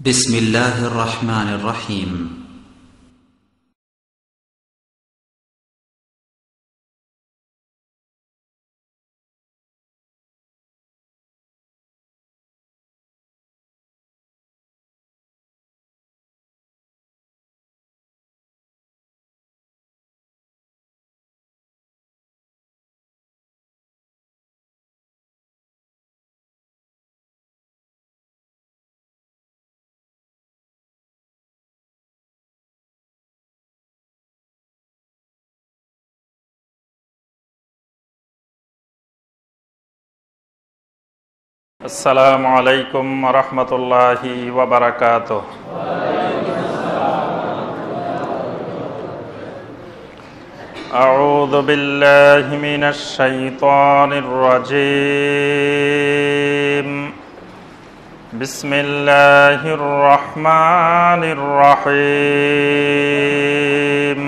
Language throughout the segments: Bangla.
بسم الله الرحمن الرحيم আসসালামু আলাইকুম ওয়া রাহমাতুল্লাহি ওয়া বারাকাতুহু। আউযু বিল্লাহি মিনাশ শাইতানির রাজীম। বিসমিল্লাহির রাহমানির রাহিম।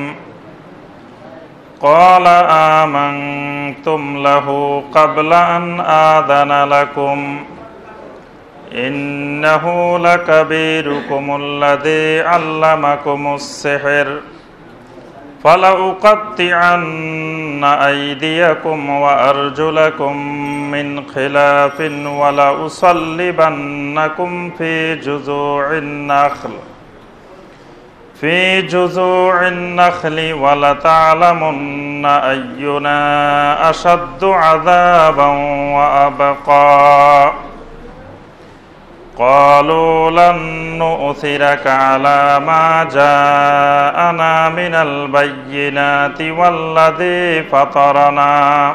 قال آمنتم له قبل أن آذن لكم إنه لكبيركم الذي علمكم السحر فلأقطعن أيديكم وأرجلكم من خلاف ولأصلبنكم في جذوع النخل ولتعلمن أينا أشد عذابا وأبقى قالوا لن نؤثرك على ما جاءنا من البينات والذي فطرنا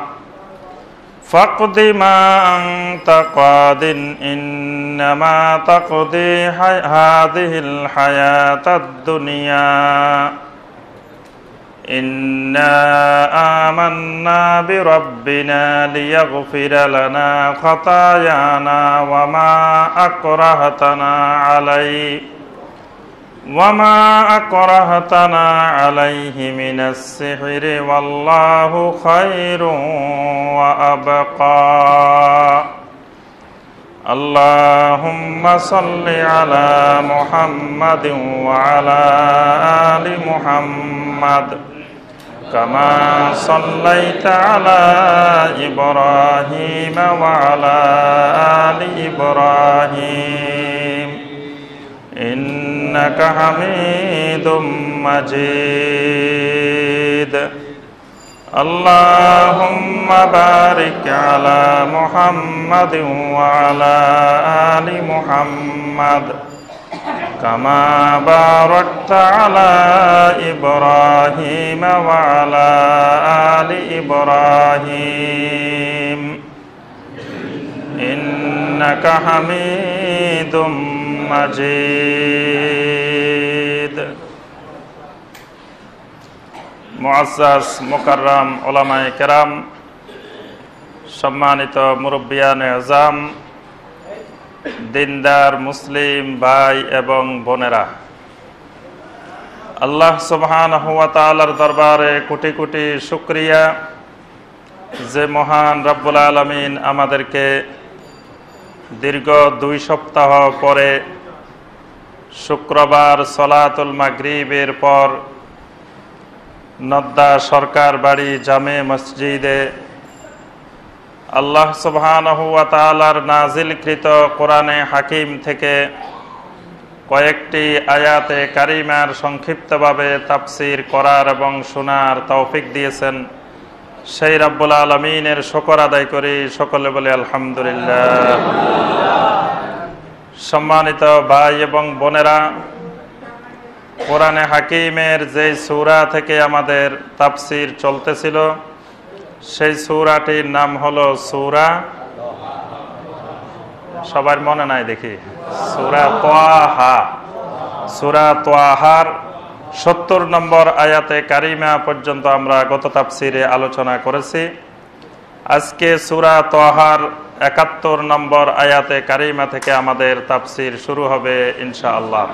فاقض ما أنت قاض إنما تقضي هذه الحياة الدنيا إنا آمنا بربنا ليغفر لنا خطايانا وما أكرهتنا عليه من السحر والله خير وأبقى اللهم صل على محمد وعلى آل محمد كما صليت على إبراهيم وعلى آل إبراهيم إنك حميد مجيد اللهم بارك على محمد وعلى آل محمد كما باركت على إبراهيم وعلى آل إبراهيم إنك حميد مجيد মুআজ্জাজ মুকাররম উলামায়ে কেরাম, সম্মানিত মুরব্বিয়ানে আযম, দিনদার মুসলিম ভাই এবং বোনেরা, আল্লাহ সুবহানাহু ওয়া তাআলার দরবারে কোটি কোটি শুকরিয়া যে মহান রব্বুল আলামিন আমাদেরকে দীর্ঘ 2 সপ্তাহ পরে শুক্রবার সলাতুল মাগরিবের পর নদ্দা সরকার বাড়ি জামে মসজিদে আল্লাহ সুবহানাহু ওয়া তাআলার নাজিলকৃত কোরআনে হাকিম থেকে কয়েকটি আয়াতে কারিমার সংক্ষিপ্তভাবে তাফসীর করার এবং শোনার তৌফিক দিয়েছেন। সেই রব্বুল আলামিনের শুকর আদায় করি, সকলে বলে আলহামদুলিল্লাহ। সম্মানিত ভাই এবং বোনেরা, কোরআনে হাকিমের যে সূরা থেকে আমাদের তাফসীর চলতেছিল সেই সূরাটির নাম হলো সূরা, সবার মনে নাই দেখি, সূরা তাহা। সূরা তাহার 70 নম্বর আয়াতে কারিমা পর্যন্ত আমরা গত তাফসীরে আলোচনা করেছি। আজকে সূরা তাহার 71 নম্বর আয়াতে কারিমা থেকে আমাদের তাফসীর শুরু হবে ইনশাআল্লাহ।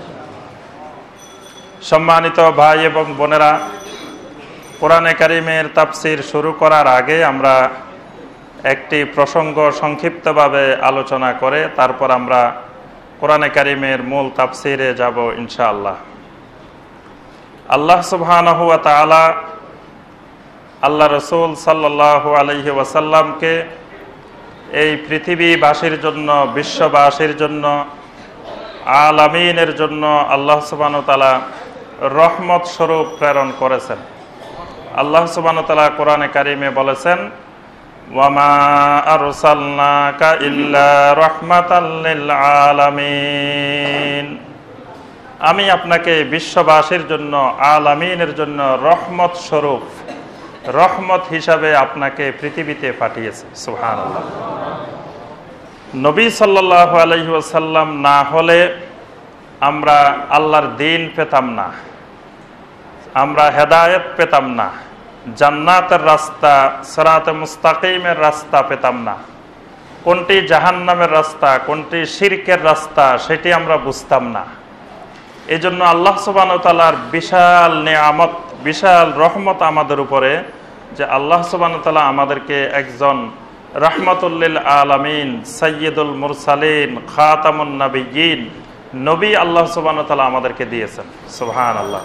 সম্মানিত ভাই এবং বোনেরা, কোরআনে কারিমের তাফসীর শুরু করার আগে আমরা একটি প্রসঙ্গ সংক্ষিপ্তভাবে আলোচনা করে তারপর আমরা কোরআনে কারিমের মূল তাফসিরে যাব ইনশাআল্লাহ। আল্লাহ সুবহানাহু ওয়া তাআলা আল্লাহ রাসূল সাল্লাল্লাহু আলাইহি ওয়াসাল্লামকে এই পৃথিবীবাসীর জন্য, বিশ্ববাসীর জন্য, আলামিনের জন্য আল্লাহ সুবহানাহু ওয়া তাআলা রহমত স্বরূপ প্রেরণ করেছেন। আল্লাহ সুবহানাহু ওয়া তাআলা কোরআনে কারিমে বলেছেন, ওয়ামা আরসালনাকা ইল্লা রাহমাতাল লিল আলামিন, আমি আপনাকে বিশ্ববাসীর জন্য, আলামিনের জন্য রহমত স্বরূপ, রহমত হিসাবে আপনাকে পৃথিবীতে পাঠিয়েছি। সুবহানাল্লাহ। নবী সাল্লাল্লাহু আলাইহি ওয়াসাল্লাম না হলে আমরা আল্লাহর দ্বীন পেতাম না, আমরা হেদায়েত পেতাম না, জান্নাতের রাস্তা, সিরাতে মুস্তাকিমের রাস্তা পেতাম না। কোনটি জাহান্নামের রাস্তা, কোনটি শিরকের রাস্তা, সেটি আমরা বুঝতাম না। এই জন্য আল্লাহ সুবহানাহু ওয়া তাআলার বিশাল নেয়ামত, বিশাল রহমত আমাদের উপরে, যে আল্লাহ সুবহানাহু ওয়া তাআলা আমাদেরকে একজন রাহমাতুল লিল আলামিন, সাইয়্যিদুল মুরসালিন, খাতামুন নবিয়্যিন নবী আল্লাহ সুবহানাহু ওয়া তাআলা আমাদেরকে দিয়েছেন। সুবহানাল্লাহ।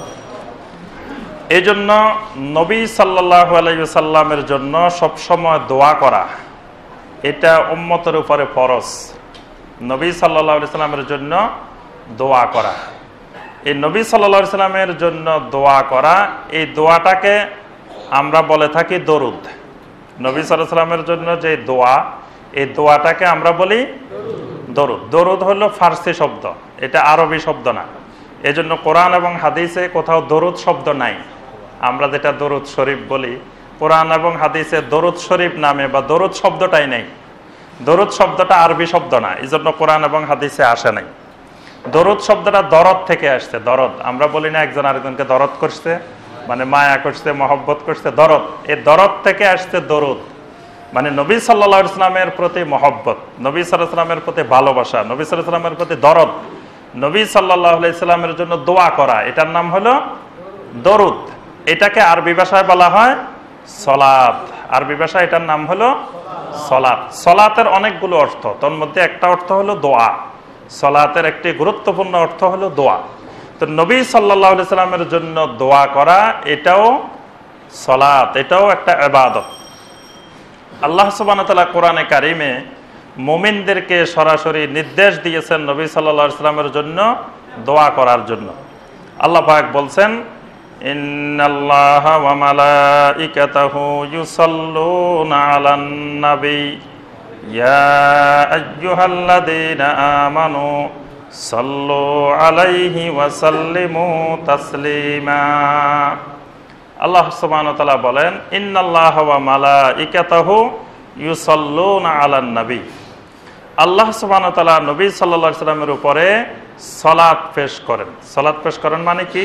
এই জন্য নবী সাল্লাল্লাহু আলাইহি ওয়াসাল্লামের জন্য সবসময় দোয়া করা, এটা উম্মতের উপরে ফরজ। নবী সাল্লাল্লাহু আলাইহি ওয়াসাল্লামের জন্য দোয়া করা, এই নবী সাল্লাল্লাহু আলাইহি ওয়াসাল্লামের জন্য দোয়া করা, এই দোয়াটাকে আমরা বলে থাকি দরুদ। নবী সাল্লাল্লাহু আলাইহি ওয়াসাল্লামের জন্য যে দোয়া, এই দোয়াটাকে আমরা বলি দরুদ। দরুদ হলো ফার্সি শব্দ, এটা আরবি শব্দ না। এজন্য কোরআন এবং হাদিসে কোথাও দরুদ শব্দ নাই। আমরা যেটা দরুদ শরীফ বলি, কোরআন এবং হাদিসে দরুদ শরীফ নামে বা দরুদ শব্দটাই নেই। দরুদ শব্দটা আরবি শব্দ না, এই জন্য কোরআন এবং হাদিসে আসে নাই। দরুদ শব্দটা দরদ থেকে আসছে। দরদ, আমরা বলি না একজন আরেকজনকে দরদ করছে, মানে মায়া করছে, মহব্বত করছে, দরদ। এই দরদ থেকে আসছে দরুদ, মানে নবী সাল্লাল্লাহু আলাইহি ওয়াসাল্লামের প্রতি মহব্বত, নবী সাল্লাল্লাহু আলাইহি ওয়াসাল্লামের প্রতি ভালোবাসা, নবী সাল্লাল্লাহু আলাইহি ওয়াসাল্লামের প্রতি দরদ, নবী সাল্লাল্লাহু আলাইহি ওয়াসাল্লামের জন্য দোয়া করা, এটার নাম হলো দরুদ। এটাকে আরবি ভাষায় বলা হয় সলাত। আরবি ভাষায় এটার নাম হলো সলাত। সলাতের অনেকগুলো অর্থ, তার মধ্যে একটা অর্থ হলো দোয়া। সলাতের একটি গুরুত্বপূর্ণ অর্থ হলো দোয়া। তো নবী সাল্লাল্লাহু আলাইহি ওয়াসাল্লামের জন্য দোয়া করা, এটাও সলাত, এটাও একটা ইবাদত। আল্লাহ সুবহানাহু ওয়া তাআলা কোরআনে কারিমে মুমিনদেরকে সরাসরি নির্দেশ দিয়েছেন নবী সাল্লাল্লাহু আলাইহি ওয়াসাল্লামের জন্য দোয়া করার জন্য। আল্লাহ পাক বলছেন, ইন্নাল্লাহা ওয়া মালাইকাতাহু ইউসাল্লুনা আলান নবী ইয়া আইয়ুহাল্লাযীনা আমানু সাল্লু আলাইহি ওয়া সাল্লিমু তাসলিমা। আল্লাহ সুবহানাহু ওয়া তাআলা বলেন, ইন্নাল্লাহা ওয়া মালাইকাতাহু ইউসাল্লুনা আলান নবী। আল্লাহ সুবহানাহু ওয়া তাআলা নবী সাল্লাল্লাহু আলাইহি ওয়াসাল্লামের উপরে সালাত পেশ করেন। সালাত পেশ করেন মানে কি?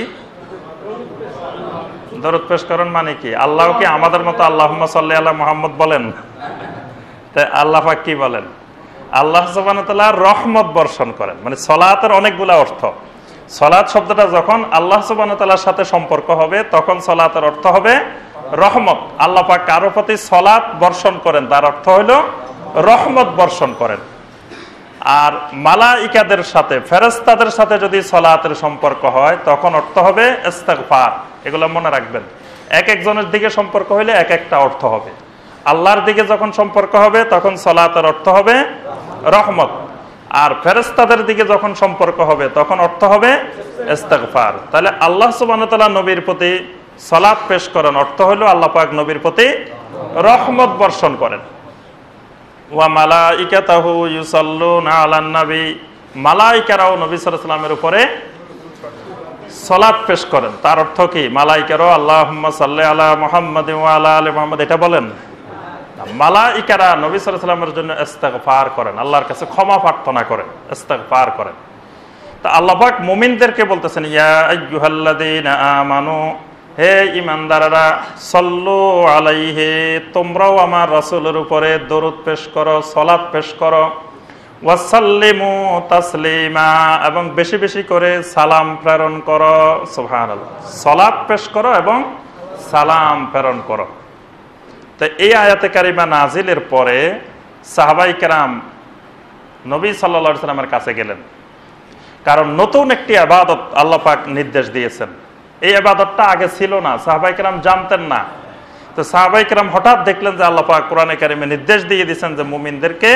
দরুদ পেশ করেন মানে কি? আল্লাহ কি আমাদের মতো আল্লাহুম্মা সাল্লি আলা মুহাম্মদ বলেন? তাই আল্লাহ পাক কি বলেন? আল্লাহ সুবহানাহু ওয়া তাআলা রহমত বর্ষণ করেন। মানে সালাতের অনেকগুলো অর্থ। সালাত শব্দটা যখন আল্লাহ সুবহানাহু ওয়া তাআলার সাথে সম্পর্ক হবে, তখন সালাতের অর্থ হবে রহমত। আল্লাহ পাক কারো প্রতি সালাত বর্ষণ করেন, তার অর্থ হলো রহমত বর্ষণ করেন। আর মালাইকাদের সাথে, ফেরেশতাদের সাথে যদি সালাতের সম্পর্ক হয়, তখন অর্থ হবে ইস্তিগফার। এগুলো মনে রাখবেন। এক একজনের দিকে সম্পর্ক হইলে এক একটা অর্থ হবে। আল্লাহর দিকে যখন সম্পর্ক হবে, তখন সালাতের অর্থ হবে রহমত। আর ফেরেশতাদের দিকে যখন সম্পর্ক হবে, তখন অর্থ হবে ইস্তিগফার। তাহলে আল্লাহ সুবহানাহু ওয়া তাআলা নবীর প্রতি সালাত পেশ করেন, অর্থ হলো আল্লাহ পাক নবীর প্রতি রহমত বর্ষণ করেন। ওয়া মালাইকাতাহু ইউসাল্লুনা আলান নবী, মালাইকারাও নবী সাল্লাল্লাহু আলাইহি ওয়াসাল্লামের উপরে সালাত পেশ করেন। তার অর্থ কি? মালাইকারাও আল্লাহুম্মা সাল্লি আলা মুহাম্মাদ ওয়া আলা আলি মুহাম্মাদ এটা বলেন? মালাইকারা নবী সাল্লাল্লাহু আলাইহি ওয়াসাল্লামের জন্য ইস্তিগফার করেন, আল্লাহর কাছে ক্ষমা প্রার্থনা করেন, ইস্তিগফার করেন। তা আল্লাহ পাক মুমিনদেরকে বলতেছেন, ইয়া আইয়ুহাল্লাযীনা আমানু, হে ঈমানদাররা, সাল্লু আলাইহি, তোমরাও আমার রাসূলের উপরে দরুদ পেশ করো, সালাত পেশ করো, ওয়া সাল্লিমু তাসলিমা, এবং বেশি বেশি করে সালাম প্রেরণ করো। সুবহানাল্লাহ। সালাত পেশ করো এবং সালাম প্রেরণ করো। তো এই আয়াতে কারিমা নাজিলের পরে সাহাবায়ে কেরাম নবী সাল্লাল্লাহু আলাইহি সাল্লামের কাছে গেলেন, কারণ নতুন একটি ইবাদত আল্লাহ পাক নির্দেশ দিয়েছেন। এই ইবাদতটা আগে ছিল না, সাহাবায়ে কেরাম জানতেন না। তো সাহাবায়ে কেরাম হঠাৎ দেখলেন যে আল্লাহ পাক কোরআনে কারিমে নির্দেশ দিয়ে দিয়েছেন যে মুমিনদেরকে,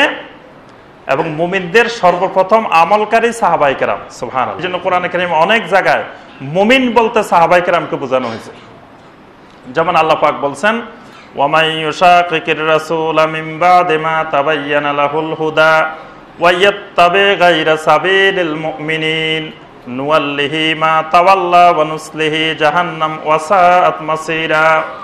এবং মুমিনদের সর্বপ্রথম আমলকারী সাহাবায়ে কেরাম। সুবহানাল্লাহ। এই জন্য কোরআনে কারিমে অনেক জায়গায় মুমিন বলতে সাহাবায়ে কেরামকে বোঝানো হয়েছে। যেমন আল্লাহ পাক বলছেন, ওয়া মান ইউশাকিকির রাসূলা মিন বাদি মা তাবায়্যানা লাহুল হুদা ওয়া ইয়াত্তাবি গায়রা সাবিলিল মুমিনিন নুওয়াল্লিহি মা তাওয়াল্লা ওয়া নুসলিহি জাহান্নাম ওয়া সাআত মাসীরা।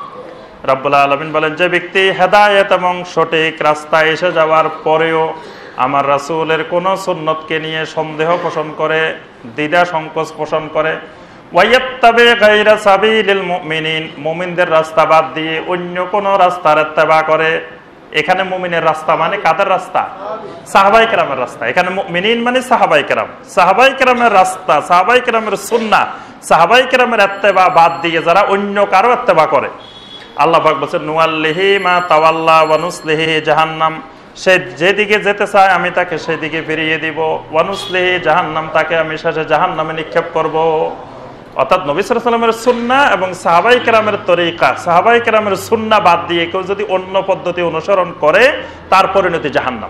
রব্বুল আলামিন বলেন, যে ব্যক্তি হেদায়েত এবং সঠিক রাস্তায় এসে যাওয়ার পরেও আমার রাসূলের কোন সুন্নতকে নিয়ে সন্দেহ পোষণ করে, দ্বিধা সংকোচ পোষণ করে, ওয়াইয়াত্তাবি গায়রা সাবিলিল মুমিনিন, মুমিনদের রাস্তা বাদ দিয়ে অন্য কোন রাস্তার ইত্তেবা করে। এখানে মুমিনের রাস্তা মানে কাদের রাস্তা? সাহাবায়ে কেরামের রাস্তা। এখানে মুমিনিন মানে সাহাবায়ে কেরাম। সাহাবায়ে কেরামের রাস্তা, সাহাবায়ে কেরামের সুন্নাহ, সাহাবায়ে কেরামের ইত্তেবা বাদ দিয়ে যারা অন্য কারো ইত্তেবা করে, আল্লাহ পাক বলেন নুওয়াল্লিহি মা তাওয়াল্লা ওয়া নুসলিহি জাহান্নাম, সে যেদিকে যেতে চায় আমি তাকে সেদিকে ফিরিয়ে দিব, ওয়া নুসলিহি জাহান্নাম, তাকে আমি শেষে জাহান্নামে নিক্ষেপ করব। অর্থাৎ নবী সাল্লাল্লাহু আলাইহি ওয়াসাল্লামের সুন্নাহ এবং সাহাবায়ে কেরামের তরিকা, সাহাবায়ে কেরামের সুন্নাহ বাদ দিয়ে কেউ যদি অন্য পদ্ধতি অনুসরণ করে তার পরিণতি জাহান্নাম।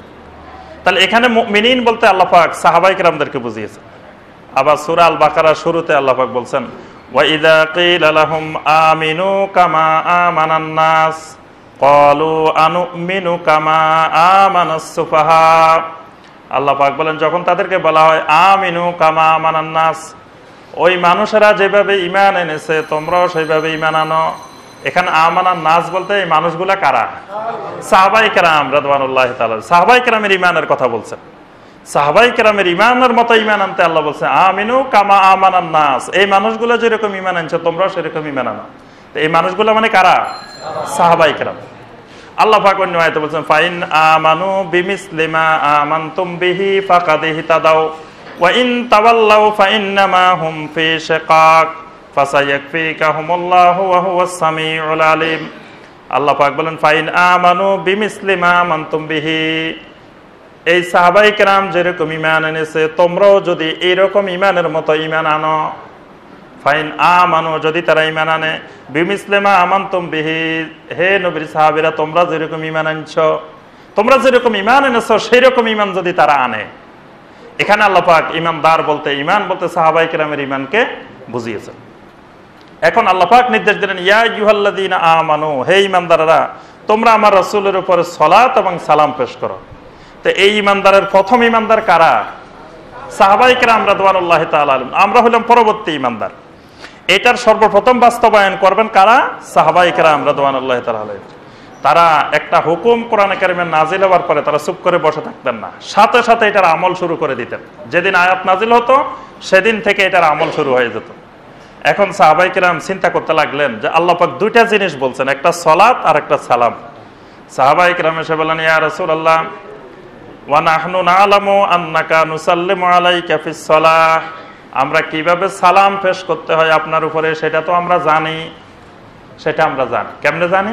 তাহলে এখানে মুমিনিন বলতে আল্লাহ পাক সাহাবায়ে কেরামদেরকে বুঝিয়েছেন। আবার সূরা আল বাকারার শুরুতে আল্লাহ পাক বলছেন, ওয়া ইযা কিলা লাহুম আমিনু কামা আমানান নাস ক্বালু আনুমিনু কামা আমানাস সুফাহা। আল্লাহ পাক বলেন, যখন তাদেরকে বলা হয় আমিনু কামা আমানান নাস, ওই মানুষেরা যেভাবে ঈমান এনেছে তোমরাও সেইভাবে ঈমান আনো। এখানে আমানান নাস বলতে এই মানুষগুলা কারা? সাহাবায়ে কেরাম রাদিয়াল্লাহু তাআলা। সাহাবায়ে কেরামের ঈমানের কথা বলছেন। সাহাবায়ে কেরামের ঈমানের মতো ঈমান আনতে আল্লাহ বলছেন আমিনু কামা আমানান নাস, এই মানুষগুলো যেরকম ঈমান আনছে তোমরাও সেরকম ঈমান আনো। তো এই মানুষগুলো মানে কারা? সাহাবায়ে কেরাম। আল্লাহ পাক অন্য আয়াতে বলছেন, ফাইন আমানু বিমিসলি মা আমানতুম বিহি ফাকাদ ইহতাদাও ওয়া ইন তাওয়াল্লাউ ফাইন্নামা হুম ফি শিকাক ফাসায়াকফিকাহুমুল্লাহু ওয়া হুয়াস সামিউল আলিম। আল্লাহ পাক বলেন, ফাইন আমানু বিমিসলি মা আমানতুম বিহি, এই সাহাবায়ে কেরাম যেরকম ঈমান এনেছে তোমরাও যদি এইরকম ঈমানের মতো ঈমান আনো। ফাইন আমানু, যদি তারা ঈমান আনে, বিমিসলি মা আমানতুম বিহি, হে নবীর সাহাবীরা তোমরা যেরকম ঈমান আনছো, তোমরা যেরকম ঈমান এনেছো সেই রকম ঈমান যদি তারা আনে। এখানে আল্লাহ পাক ঈমানদার বলতে, ঈমান বলতে সাহাবায়ে কেরামের ঈমানকে বুঝিয়েছেন। এখন আল্লাহ পাক নির্দেশ দিলেন, ইয়া আইয়ুহাল্লাযীনা আমানু, হে ঈমানদাররা তোমরা আমার রাসূলের উপরে সালাত এবং সালাম পেশ করো। তো এই ঈমানদারের প্রথম ঈমানদার কারা? সাহাবায়ে কেরাম রাদিয়াল্লাহু তাআলা আনহুম। আমরা হলাম পরবর্তী ঈমানদার। এটার সর্বপ্রথম বাস্তবায়ন করবেন কারা? সাহাবায়ে কেরাম রাদিয়াল্লাহু তাআলা আনহুম। তারা একটা হুকুম কোরআনে কারিমে নাজিল হওয়ার পরে তারা চুপ করে বসে থাকতেন না, সাথে সাথে এটার আমল শুরু করে দিতেন। যেদিন আয়াত নাজিল হতো সেদিন থেকে এটার আমল শুরু হয়ে যেত। এখন সাহাবায়ে কেরাম চিন্তা করতে লাগলেন যে আল্লাহ পাক দুইটা জিনিস বলছেন, একটা সালাত আর একটা সালাম। সাহাবায়ে কেরাম এসে বললেন, ইয়া রাসূলুল্লাহ ওয়া নাহনু না'লামু আন্নাকা নুসাল্লিমু আলাইকা ফিস সালাহ, আমরা কিভাবে সালাম পেশ করতে হয় আপনার উপরে সেটা তো আমরা জানি। সেটা আমরা জানি, কেমনে জানি?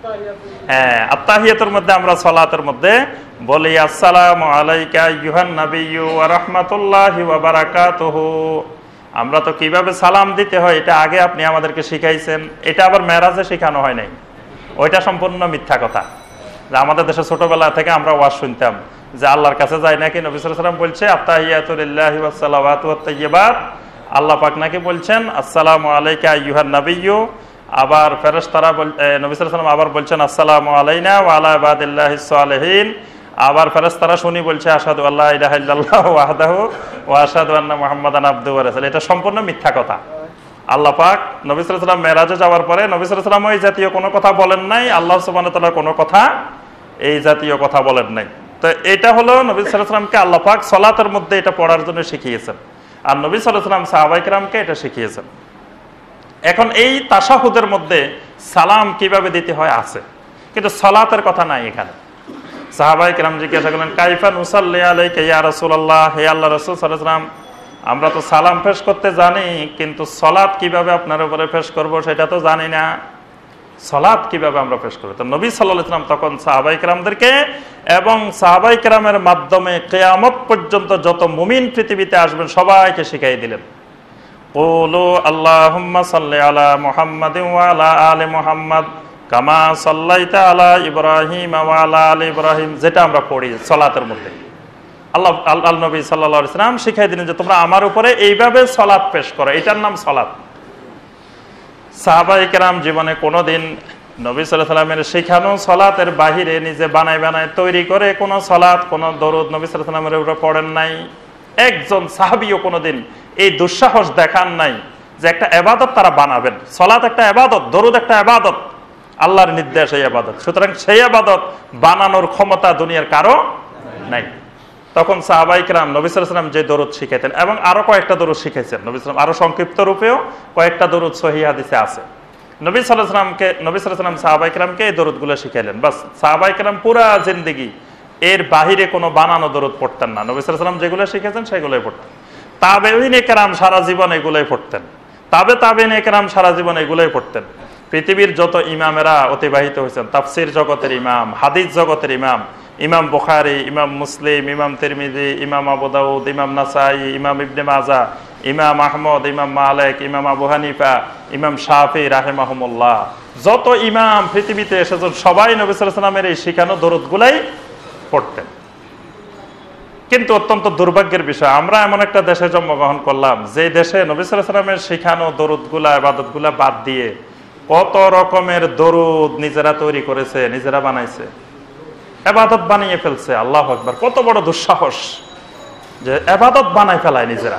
হ্যাঁ, আত্তাহিয়াতুর মধ্যে আমরা সালাতের মধ্যে বলি আসসালামু আলাইকা আইয়ুহান নাবিয়্যু ওয়া রাহমাতুল্লাহি ওয়া বারাকাতুহু। আমরা তো কিভাবে সালাম দিতে হয় এটা আগে আপনি আমাদেরকে শিখাইছেন। এটা আবার মেরাজে শেখানো হয় নাই, ওইটা সম্পূর্ণ মিথ্যা কথা। যে আমাদের দেশে ছোটবেলা থেকে আমরা ওয়াজ শুনতাম যে আল্লাহর কাছে যায় নাকি নবী সাল্লাল্লাহু আলাইহি ওয়াসাল্লাম বলছে আত্তাহিয়াতু লিল্লাহি ওয়াস সালাওয়াতু ওয়াত তাইয়্যিবাত, আল্লাহ পাক নাকি বলছেন আসসালামু আলাইকা আইয়ুহান নাবিয়্যু। আবার ফেরেশতারা নবী সাল্লাল্লাহু আলাইহি ওয়াসাল্লাম আবার বলছেন আসসালামু আলাইনা ওয়া আলা ইবাদিল্লাহিস সালিহিন। আবার ফেরেশতারা শুনি বলছে আশহাদু আল্লা ইলাহা ইল্লাল্লাহু ওয়াহদাহু ওয়া আশহাদু আন্না মুহাম্মাদান আবদুহু ওয়া রাসূলুহু। এটা সম্পূর্ণ মিথ্যা কথা। আল্লাহ পাক নবী সাল্লাল্লাহু আলাইহি ওয়াসাল্লাম মেরাজে যাওয়ার পরে নবী সাল্লাল্লাহু আলাইহি ওয়াসাল্লাম ওই জাতীয় কোনো কথা বলেন নাই, আল্লাহ সুবহানাহু ওয়া তাআলা কোনো কথা এই জাতীয় কথা বলেন নাই। তো এটা হলো নবী সাল্লাল্লাহু আলাইহি ওয়াসাল্লামকে আল্লাহ পাক সালাতের মধ্যে এটা পড়ার জন্য শিখিয়েছেন, আর নবী সাল্লাল্লাহু আলাইহি ওয়াসাল্লাম সাহাবায়ে কেরামকে এটা শিখিয়েছেন। এখন এই তাশাহুদের মধ্যে সালাম কিভাবে দিতে হয় আছে, কিন্তু সালাতের কথা নাই এখানে। সাহাবায়ে কেরাম জিজ্ঞাসা করলেন, কাইফা নুসাল্লি আলাইকা ইয়া রাসূলুল্লাহ, হে আল্লাহ রাসূল সাল্লাল্লাহু আলাইহি ওয়াসাল্লাম, আমরা তো সালাম পেশ করতে জানি, কিন্তু সালাত কিভাবে আপনার উপরে পেশ করব সেটা তো জানি না। সালাত কিভাবে আমরা পেশ করব। তো নবী সাল্লাল্লাহু আলাইহি ওয়াসাল্লাম তখন সাহাবায়ে কেরামদেরকে এবং সাহাবায়ে কেরামের মাধ্যমে কিয়ামত পর্যন্ত যত মুমিন পৃথিবীতে আসবেন সবাইকে শিখিয়ে দিলেন, কুলু আল্লাহুম্মা সাল্লি আলা মুহাম্মাদিন ওয়া আলা আলি মুহাম্মাদ কামা সাল্লাইতা আলা ইব্রাহিম ওয়া আলা আলি ইব্রাহিম, যেটা আমরা পড়ি সালাতের মধ্যে। আল্লাহ নবী সাল্লাল্লাহু আলাইহি ওয়াসাল্লাম শিখিয়ে দিলেন যে তোমরা আমার উপরে এইভাবে সালাত পেশ করো, এটার নাম সালাত। সাহাবায়ে কেরাম জীবনে কোনোদিন নবী সাল্লাল্লাহু আলাইহি ওয়াসাল্লামের শেখানো সালাতের বাহিরে নিজে বানায় বানায় তৈরি করে কোনো সালাত, কোনো দরুদ নবী সাল্লাল্লাহু আলাইহি ওয়াসাল্লামের উপরে পড়েন নাই। একজন সাহাবীও কোনোদিন এই দুঃসাহস দেখান নাই যে একটা ইবাদত তারা বানাবেন। সালাত একটা ইবাদত, দরুদ একটা ইবাদত, আল্লাহর নির্দেশ এই ইবাদত। সুতরাং সেই ইবাদত বানানোর ক্ষমতা দুনিয়ার কারো নাই। তখন সাহাবায়ে কেরাম নবী সাল্লাল্লাহু আলাইহি ওয়াসাল্লাম যে দরুদ শিখাইতেন এবং আরো কয়েকটা দরুদ শিখাইছেন নবী সাল্লাল্লাহু আলাইহি ওয়াসাল্লাম, আরো সংক্ষিপ্ত রূপেও কয়েকটা দরুদ সহিহ হাদিসে আছে। নবী সাল্লাল্লাহু আলাইহি ওয়াসাল্লাম সাহাবায়ে কেরামকে এই দরুদগুলো শিখাইলেন। বাস সাহাবায়ে কেরাম পুরা জিন্দেগি এর বাহিরে কোনো বানানো দরুদ পড়তেন না। নবী সাল্লাল্লাহু আলাইহি ওয়াসাল্লাম যেগুলো শিখেছেন সেগুলোই পড়তেন। তাবেঈনে কেরাম সারা জীবন এগুলোই পড়তেন। তাবেঈনে কেরাম সারা জীবন এগুলোই পড়তেন। পৃথিবীর যত ইমামেরা অতিবাহিত হয়েছেন, তাফসীর জগতের ইমাম, হাদিস জগতের ইমাম, ইমাম বুখারী, ইমাম মুসলিম, ইমাম তিরমিজি, ইমাম আবু দাউদ, ইমাম নাসাই, ইমাম ইবনে মাজাহ, ইমাম আহমদ, ইমাম মালিক, ইমাম আবু হানিফা, ইমাম শাফি রাহিমাহুমুল্লাহ, যত ইমাম পৃথিবীতে এসেছেন সবাই নবী সাল্লাল্লাহু আলাইহি ওয়াসাল্লামের এই শিখানো দরুদগুলাই পড়তেন। কিন্তু অত্যন্ত দুর্ভাগ্যের বিষয়, আমরা এমন একটা দেশে জন্মগ্রহণ করলাম যে দেশে নবী সাল্লাল্লাহু আলাইহি ওয়াসাল্লামের শিখানো দরুদগুলা, ইবাদতগুলা বাদ দিয়ে কত রকমের দরুদ নিজেরা তৈরি করেছে, নিজেরা বানাইছে, ইবাদত বানিয়ে ফেলছে। আল্লাহু আকবার, কত বড় দুঃসাহস যে ইবাদত বানাই ফেলায় নিজেরা।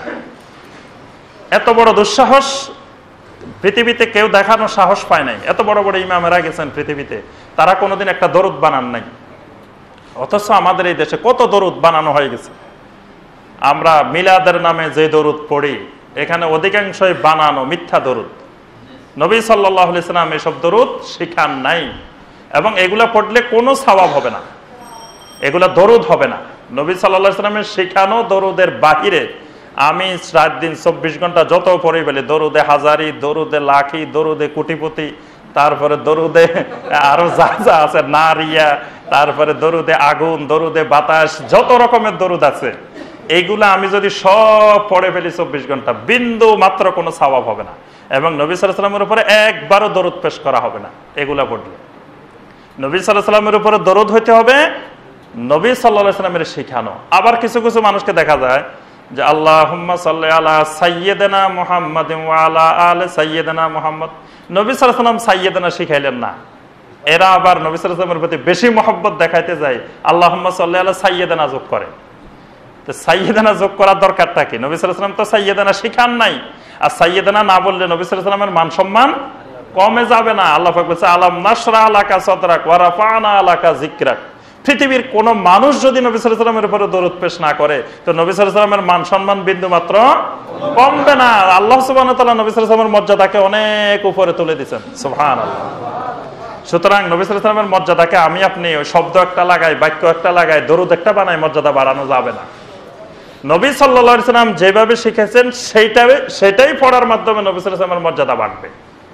এত বড় দুঃসাহস পৃথিবীতে কেউ দেখানোর সাহস পায় নাই। এত বড় বড় ইমামেরা গেছেন পৃথিবীতে, তারা কোনোদিন একটা দরুদ বানান নাই। অথচ আমাদের এই দেশে কত দরুদ বানানো হয়ে গেছে। আমরা মিলাদের নামে যে দরুদ পড়ি, এখানে অধিকাংশই বানানো মিথ্যা দরুদ। নবী সাল্লাল্লাহু আলাইহি ওয়াসাল্লাম এসব দরুদ শিখান নাই এবং এগুলা পড়লে কোনো সওয়াব হবে না, এগুলা দরুদ হবে না। নবী সাল্লাল্লাহু আলাইহি ওয়াসাল্লামের শিখানো দরুদের বাহিরে আমি রাত দিন 24 ঘন্টা যত পড়ে ফেলি, দরুদে হাজারি, দরুদে লাখি, দরুদে কোটিপতি, তারপরে দরুদে আরো যা যা আছে, নারিয়া, তারপরে দরুদে আগুন, দরুদে বাতাস, যত রকমের দরুদ আছে, এইগুলা আমি যদি সব পড়ে ফেলি 24 ঘন্টা, বিন্দু মাত্র কোনো সওয়াব হবে না এবং নবী সাল্লাল্লাহু আলাইহি ওয়াসাল্লামের উপরে একবারও দরুদ পেশ করা হবে না এগুলা পড়লে। নবী সাল্লাল্লাহু আলাইহি ওয়াসাল্লামের উপরে দরুদ হইতে হবে নবী সাল্লাল্লাহু আলাইহি ওয়াসাল্লামের শিখানো। আবার কিছু কিছু মানুষকে দেখা যায় যে আল্লাহুম্মা সাল্লি আলা সাইয়্যিদিনা মুহাম্মাদিন ওয়া আলা আলি সাইয়্যিদিনা মুহাম্মদ, নবী সাল্লাল্লাহু আলাইহি ওয়াসাল্লাম সাইয়্যিদিনা শিখাইলেন না। এরা আবার নবী সাল্লাল্লাহু আলাইহি ওয়াসাল্লামের প্রতি বেশি মহব্বত দেখাইতে যায়, আল্লাহুম্মা সাল্লি আলা সাইয়্যিদিনা যোগ করে। তো সাইয়্যিদিনা যোগ করার দরকারটা কি? নবী সাল্লাল্লাহু আলাইহি ওয়াসাল্লাম তো সাইয়্যিদিনা শিখান নাই। আর সাইয়্যিদিনা না বললে নবী সাল্লাল্লাহু আলাইহি ওয়াসাল্লামের মান সম্মান কমে যাবে না। আল্লাহ পাক বলেছে আলাম নাশরাহ লাকা সাদরাক ওয়া রাফা'না লাকা যিকরাক। পৃথিবীর কোন মানুষ যদি নবী সাল্লাল্লাহু আলাইহি ওয়াসাল্লামের উপরে দরুদ পেশ না করে, তো নবী সাল্লাল্লাহু আলাইহি ওয়াসাল্লামের মান সম্মান বিন্দু মাত্র কমবে না। আল্লাহ সুবহানাহু ওয়া তাআলা নবী সাল্লাল্লাহু আলাইহি ওয়াসাল্লামের মর্যাদাকে অনেক উপরে তুলে দিয়েছেন, সুবহানাল্লাহ। সুতরাং নবী সাল্লাল্লাহু আলাইহি ওয়াসাল্লামের মর্যাদাকে আমি আপনি ওই শব্দ একটা লাগাই, বাক্য একটা লাগাই, দরুদ একটা বানাই, মর্যাদা বাড়ানো যাবে না। নবী সাল্লাল্লাহু আলাইহি ওয়াসাল্লাম যেভাবে শিখেছেন সেটাই পড়ার মাধ্যমে নবী সাল্লাল্লাহু আলাইহি ওয়াসাল্লামের মর্যাদা বাড়বে।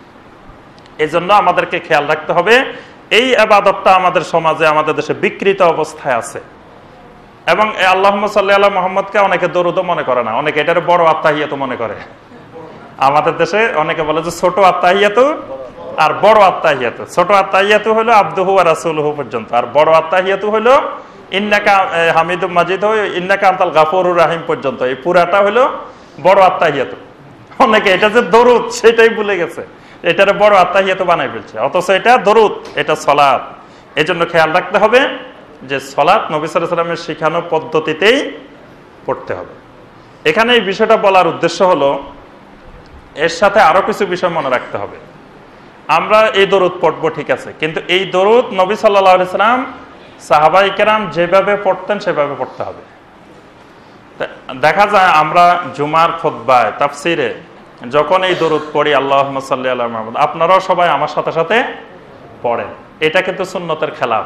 এই জন্য আমাদেরকে খেয়াল রাখতে হবে, এই ইবাদতটা আমাদের সমাজে, আমাদের দেশে বিকৃত অবস্থায় আছে। এবং আল্লাহুম্মা সাল্লি আলা মুহাম্মাদকে অনেকে দরুদও মনে করে না, অনেকে এটার বড় আত্তাহিয়াতু মনে করে। আমাদের দেশে অনেকে বলে যে ছোট আত্তাহিয়াতু আর বড় আত্তাহিয়াতু। ছোট আত্তাহিয়াতু হলো আবদুহু ওয়া রাসূলুহু পর্যন্ত, আর বড় আত্তাহিয়াতু হলো ইন্নাকা হামিদুম মাজিদ, ইন্নাকা আনতাল গাফুরুর রাহিম পর্যন্ত। এই পুরাটা হলো বড় আত্তাহিয়াতু। অনেকে এটা যে দরুদ সেটাই ভুলে গেছে, এটার বড় আত্তাহিয়াতু বানাই ফেলছে, অথচ এটা দরুদ, এটা সালাত। এজন্য খেয়াল রাখতে হবে যে সালাত নবী সাল্লাল্লাহু আলাইহি ওয়াসাল্লামের শিখানো পদ্ধতিতেই পড়তে হবে। এখানে এই বিষয়টা বলার উদ্দেশ্য হলো, এর সাথে আরো কিছু বিষয় মনে রাখতে হবে। আমরা এই দরুদ পড়বো ঠিক আছে, কিন্তু এই দরুদ নবী সাল্লাল্লাহু আলাইহি ওয়াসাল্লাম সাহাবায়ে কেরাম যেভাবে পড়তেন সেভাবে পড়তে হবে। দেখা যায় আমরা জুমার খুতবায়, তাফসিরে যখন এই দরুদ পড়ি আল্লাহুম্মা সাল্লি আলা মুহাম্মাদ, আপনারাও সবাই আমার সাথে সাথে পড়েন। এটা কিন্তু সুন্নতের খেলাফ।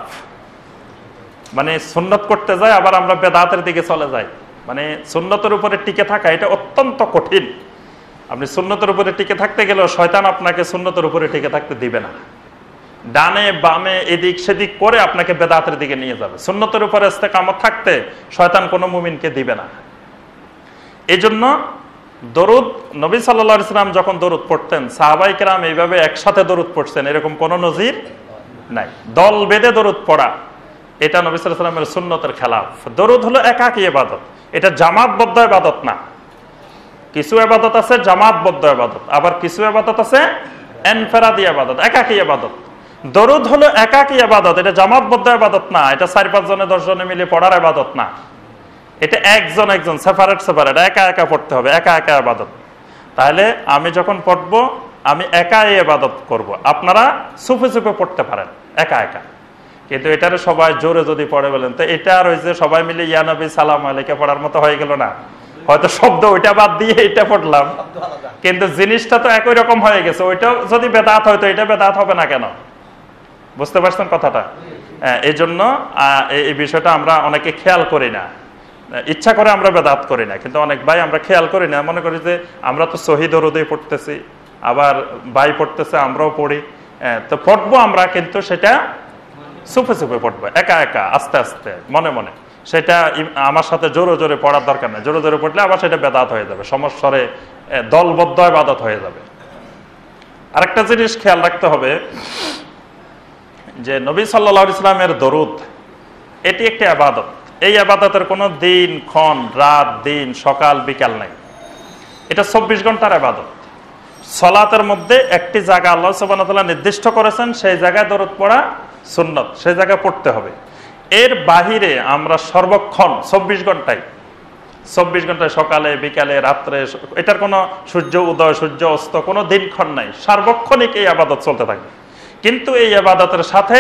মানে সুন্নত করতে যায় আবার আমরা বেদাতের দিকে চলে যাই। মানে সুন্নতের উপরে টিকে থাকা এটা অত্যন্ত কঠিন। আপনি সুন্নতের উপরে টিকে থাকতে গেলেও শয়তান আপনাকে সুন্নতের উপরে টিকে থাকতে দিবে না। ডানে বামে এদিক সেদিক করে আপনাকে বেদাতের দিকে নিয়ে যাবে। সুন্নতের উপরে ইস্তেকামত থাকতে শয়তান কোনো মুমিনকে দিবে না। এই জন্য দরুদ, নবী সাল্লাল্লাহু আলাইহি ওয়াসাল্লাম যখন দরুদ পড়তেন, সাহাবায়ে কেরাম এইভাবে একসাথে দরুদ পড়ছেন এরকম কোনো নজির নাই। দল বেঁধে দরুদ পড়া এটা নবী সাল্লাল্লাহু আলাইহি ওয়াসাল্লামের সুন্নতের খেলাফ। দরুদ হলো একাকী ইবাদত, এটা জামাতবদ্ধ ইবাদত না। কিছু ইবাদত আছে জামাতবদ্ধ ইবাদত, আবার কিছু ইবাদত আছে ইনফিরাদি ইবাদত, একাকী ইবাদত। দরুদ হলো একাকী ইবাদত, এটা জামাতবদ্ধ ইবাদত না। এটা 4-5 জনে 10 জনে মিলে পড়ার ইবাদত না। এটা একজন একজন সেপারেট সেপারেট একা একা পড়তে হবে, একা একা ইবাদত। তাহলে আমি যখন পড়বো আমি একাই ইবাদত করব, আপনারা চুপে চুপে পড়তে পারেন একা একা। কিন্তু এটারে সবাই জোরে যদি পড়ে বলেন তো এটা আর ওই যে সবাই মিলে ইয়া নবী সালাম আলাইকা পড়ার মতো হয়ে গেল না? হয়তো শব্দ ওইটা বাদ দিয়ে এটা পড়লাম, কিন্তু জিনিসটা তো একই রকম হয়ে গেছে। ওইটা যদি বেদাত হয়তো এটা বেদাত হবে না কেন? বুঝতে পারছেন কথাটা? এই জন্য এই বিষয়টা আমরা অনেকে খেয়াল করি না, ইচ্ছা করে আমরা বেদাত করি না, কিন্তু অনেক ভাই আমরা খেয়াল করি না। মনে করি যে আমরা তো সহি দরুদে পড়তেছি, আবার ভাই পড়তেছে আমরাও পড়ি, তো পড়বো আমরা, কিন্তু সেটা চুপে চুপে পড়বো, একা একা আস্তে আস্তে মনে মনে। সেটা আমার সাথে জোরে জোরে পড়ার দরকার নেই। জোরে জোরে পড়লে আবার সেটা বেদাত হয়ে যাবে, সমস্বরে দলবদ্ধ ইবাদত হয়ে যাবে। আরেকটা জিনিস খেয়াল রাখতে হবে যে নবী সাল্লাল্লাহু আলাইহি ওয়াসাল্লামের দরুদ এটি একটি ইবাদত। এই ইবাদতের কোনো দিন ক্ষণ, রাত দিন, সকাল বিকাল নাই। এটা 24 ঘন্টার ইবাদত। সালাতের মধ্যে একটি জায়গা আল্লাহ সুবহানাহু ওয়া তাআলা নির্দিষ্ট করেছেন, সেই জায়গায় দরুদ পড়া সুন্নত, সেই জায়গায় পড়তে হবে। এর বাহিরে আমরা সর্বক্ষণ 24 ঘন্টায় 24 ঘন্টায় সকালে বিকালে রাত্রে, এটার কোনো সূর্য উদয় সূর্য অস্ত কোনো দিনক্ষণ নাই, সার্বক্ষণিক এই ইবাদত চলতে থাকবে। কিন্তু এই ইবাদতের সাথে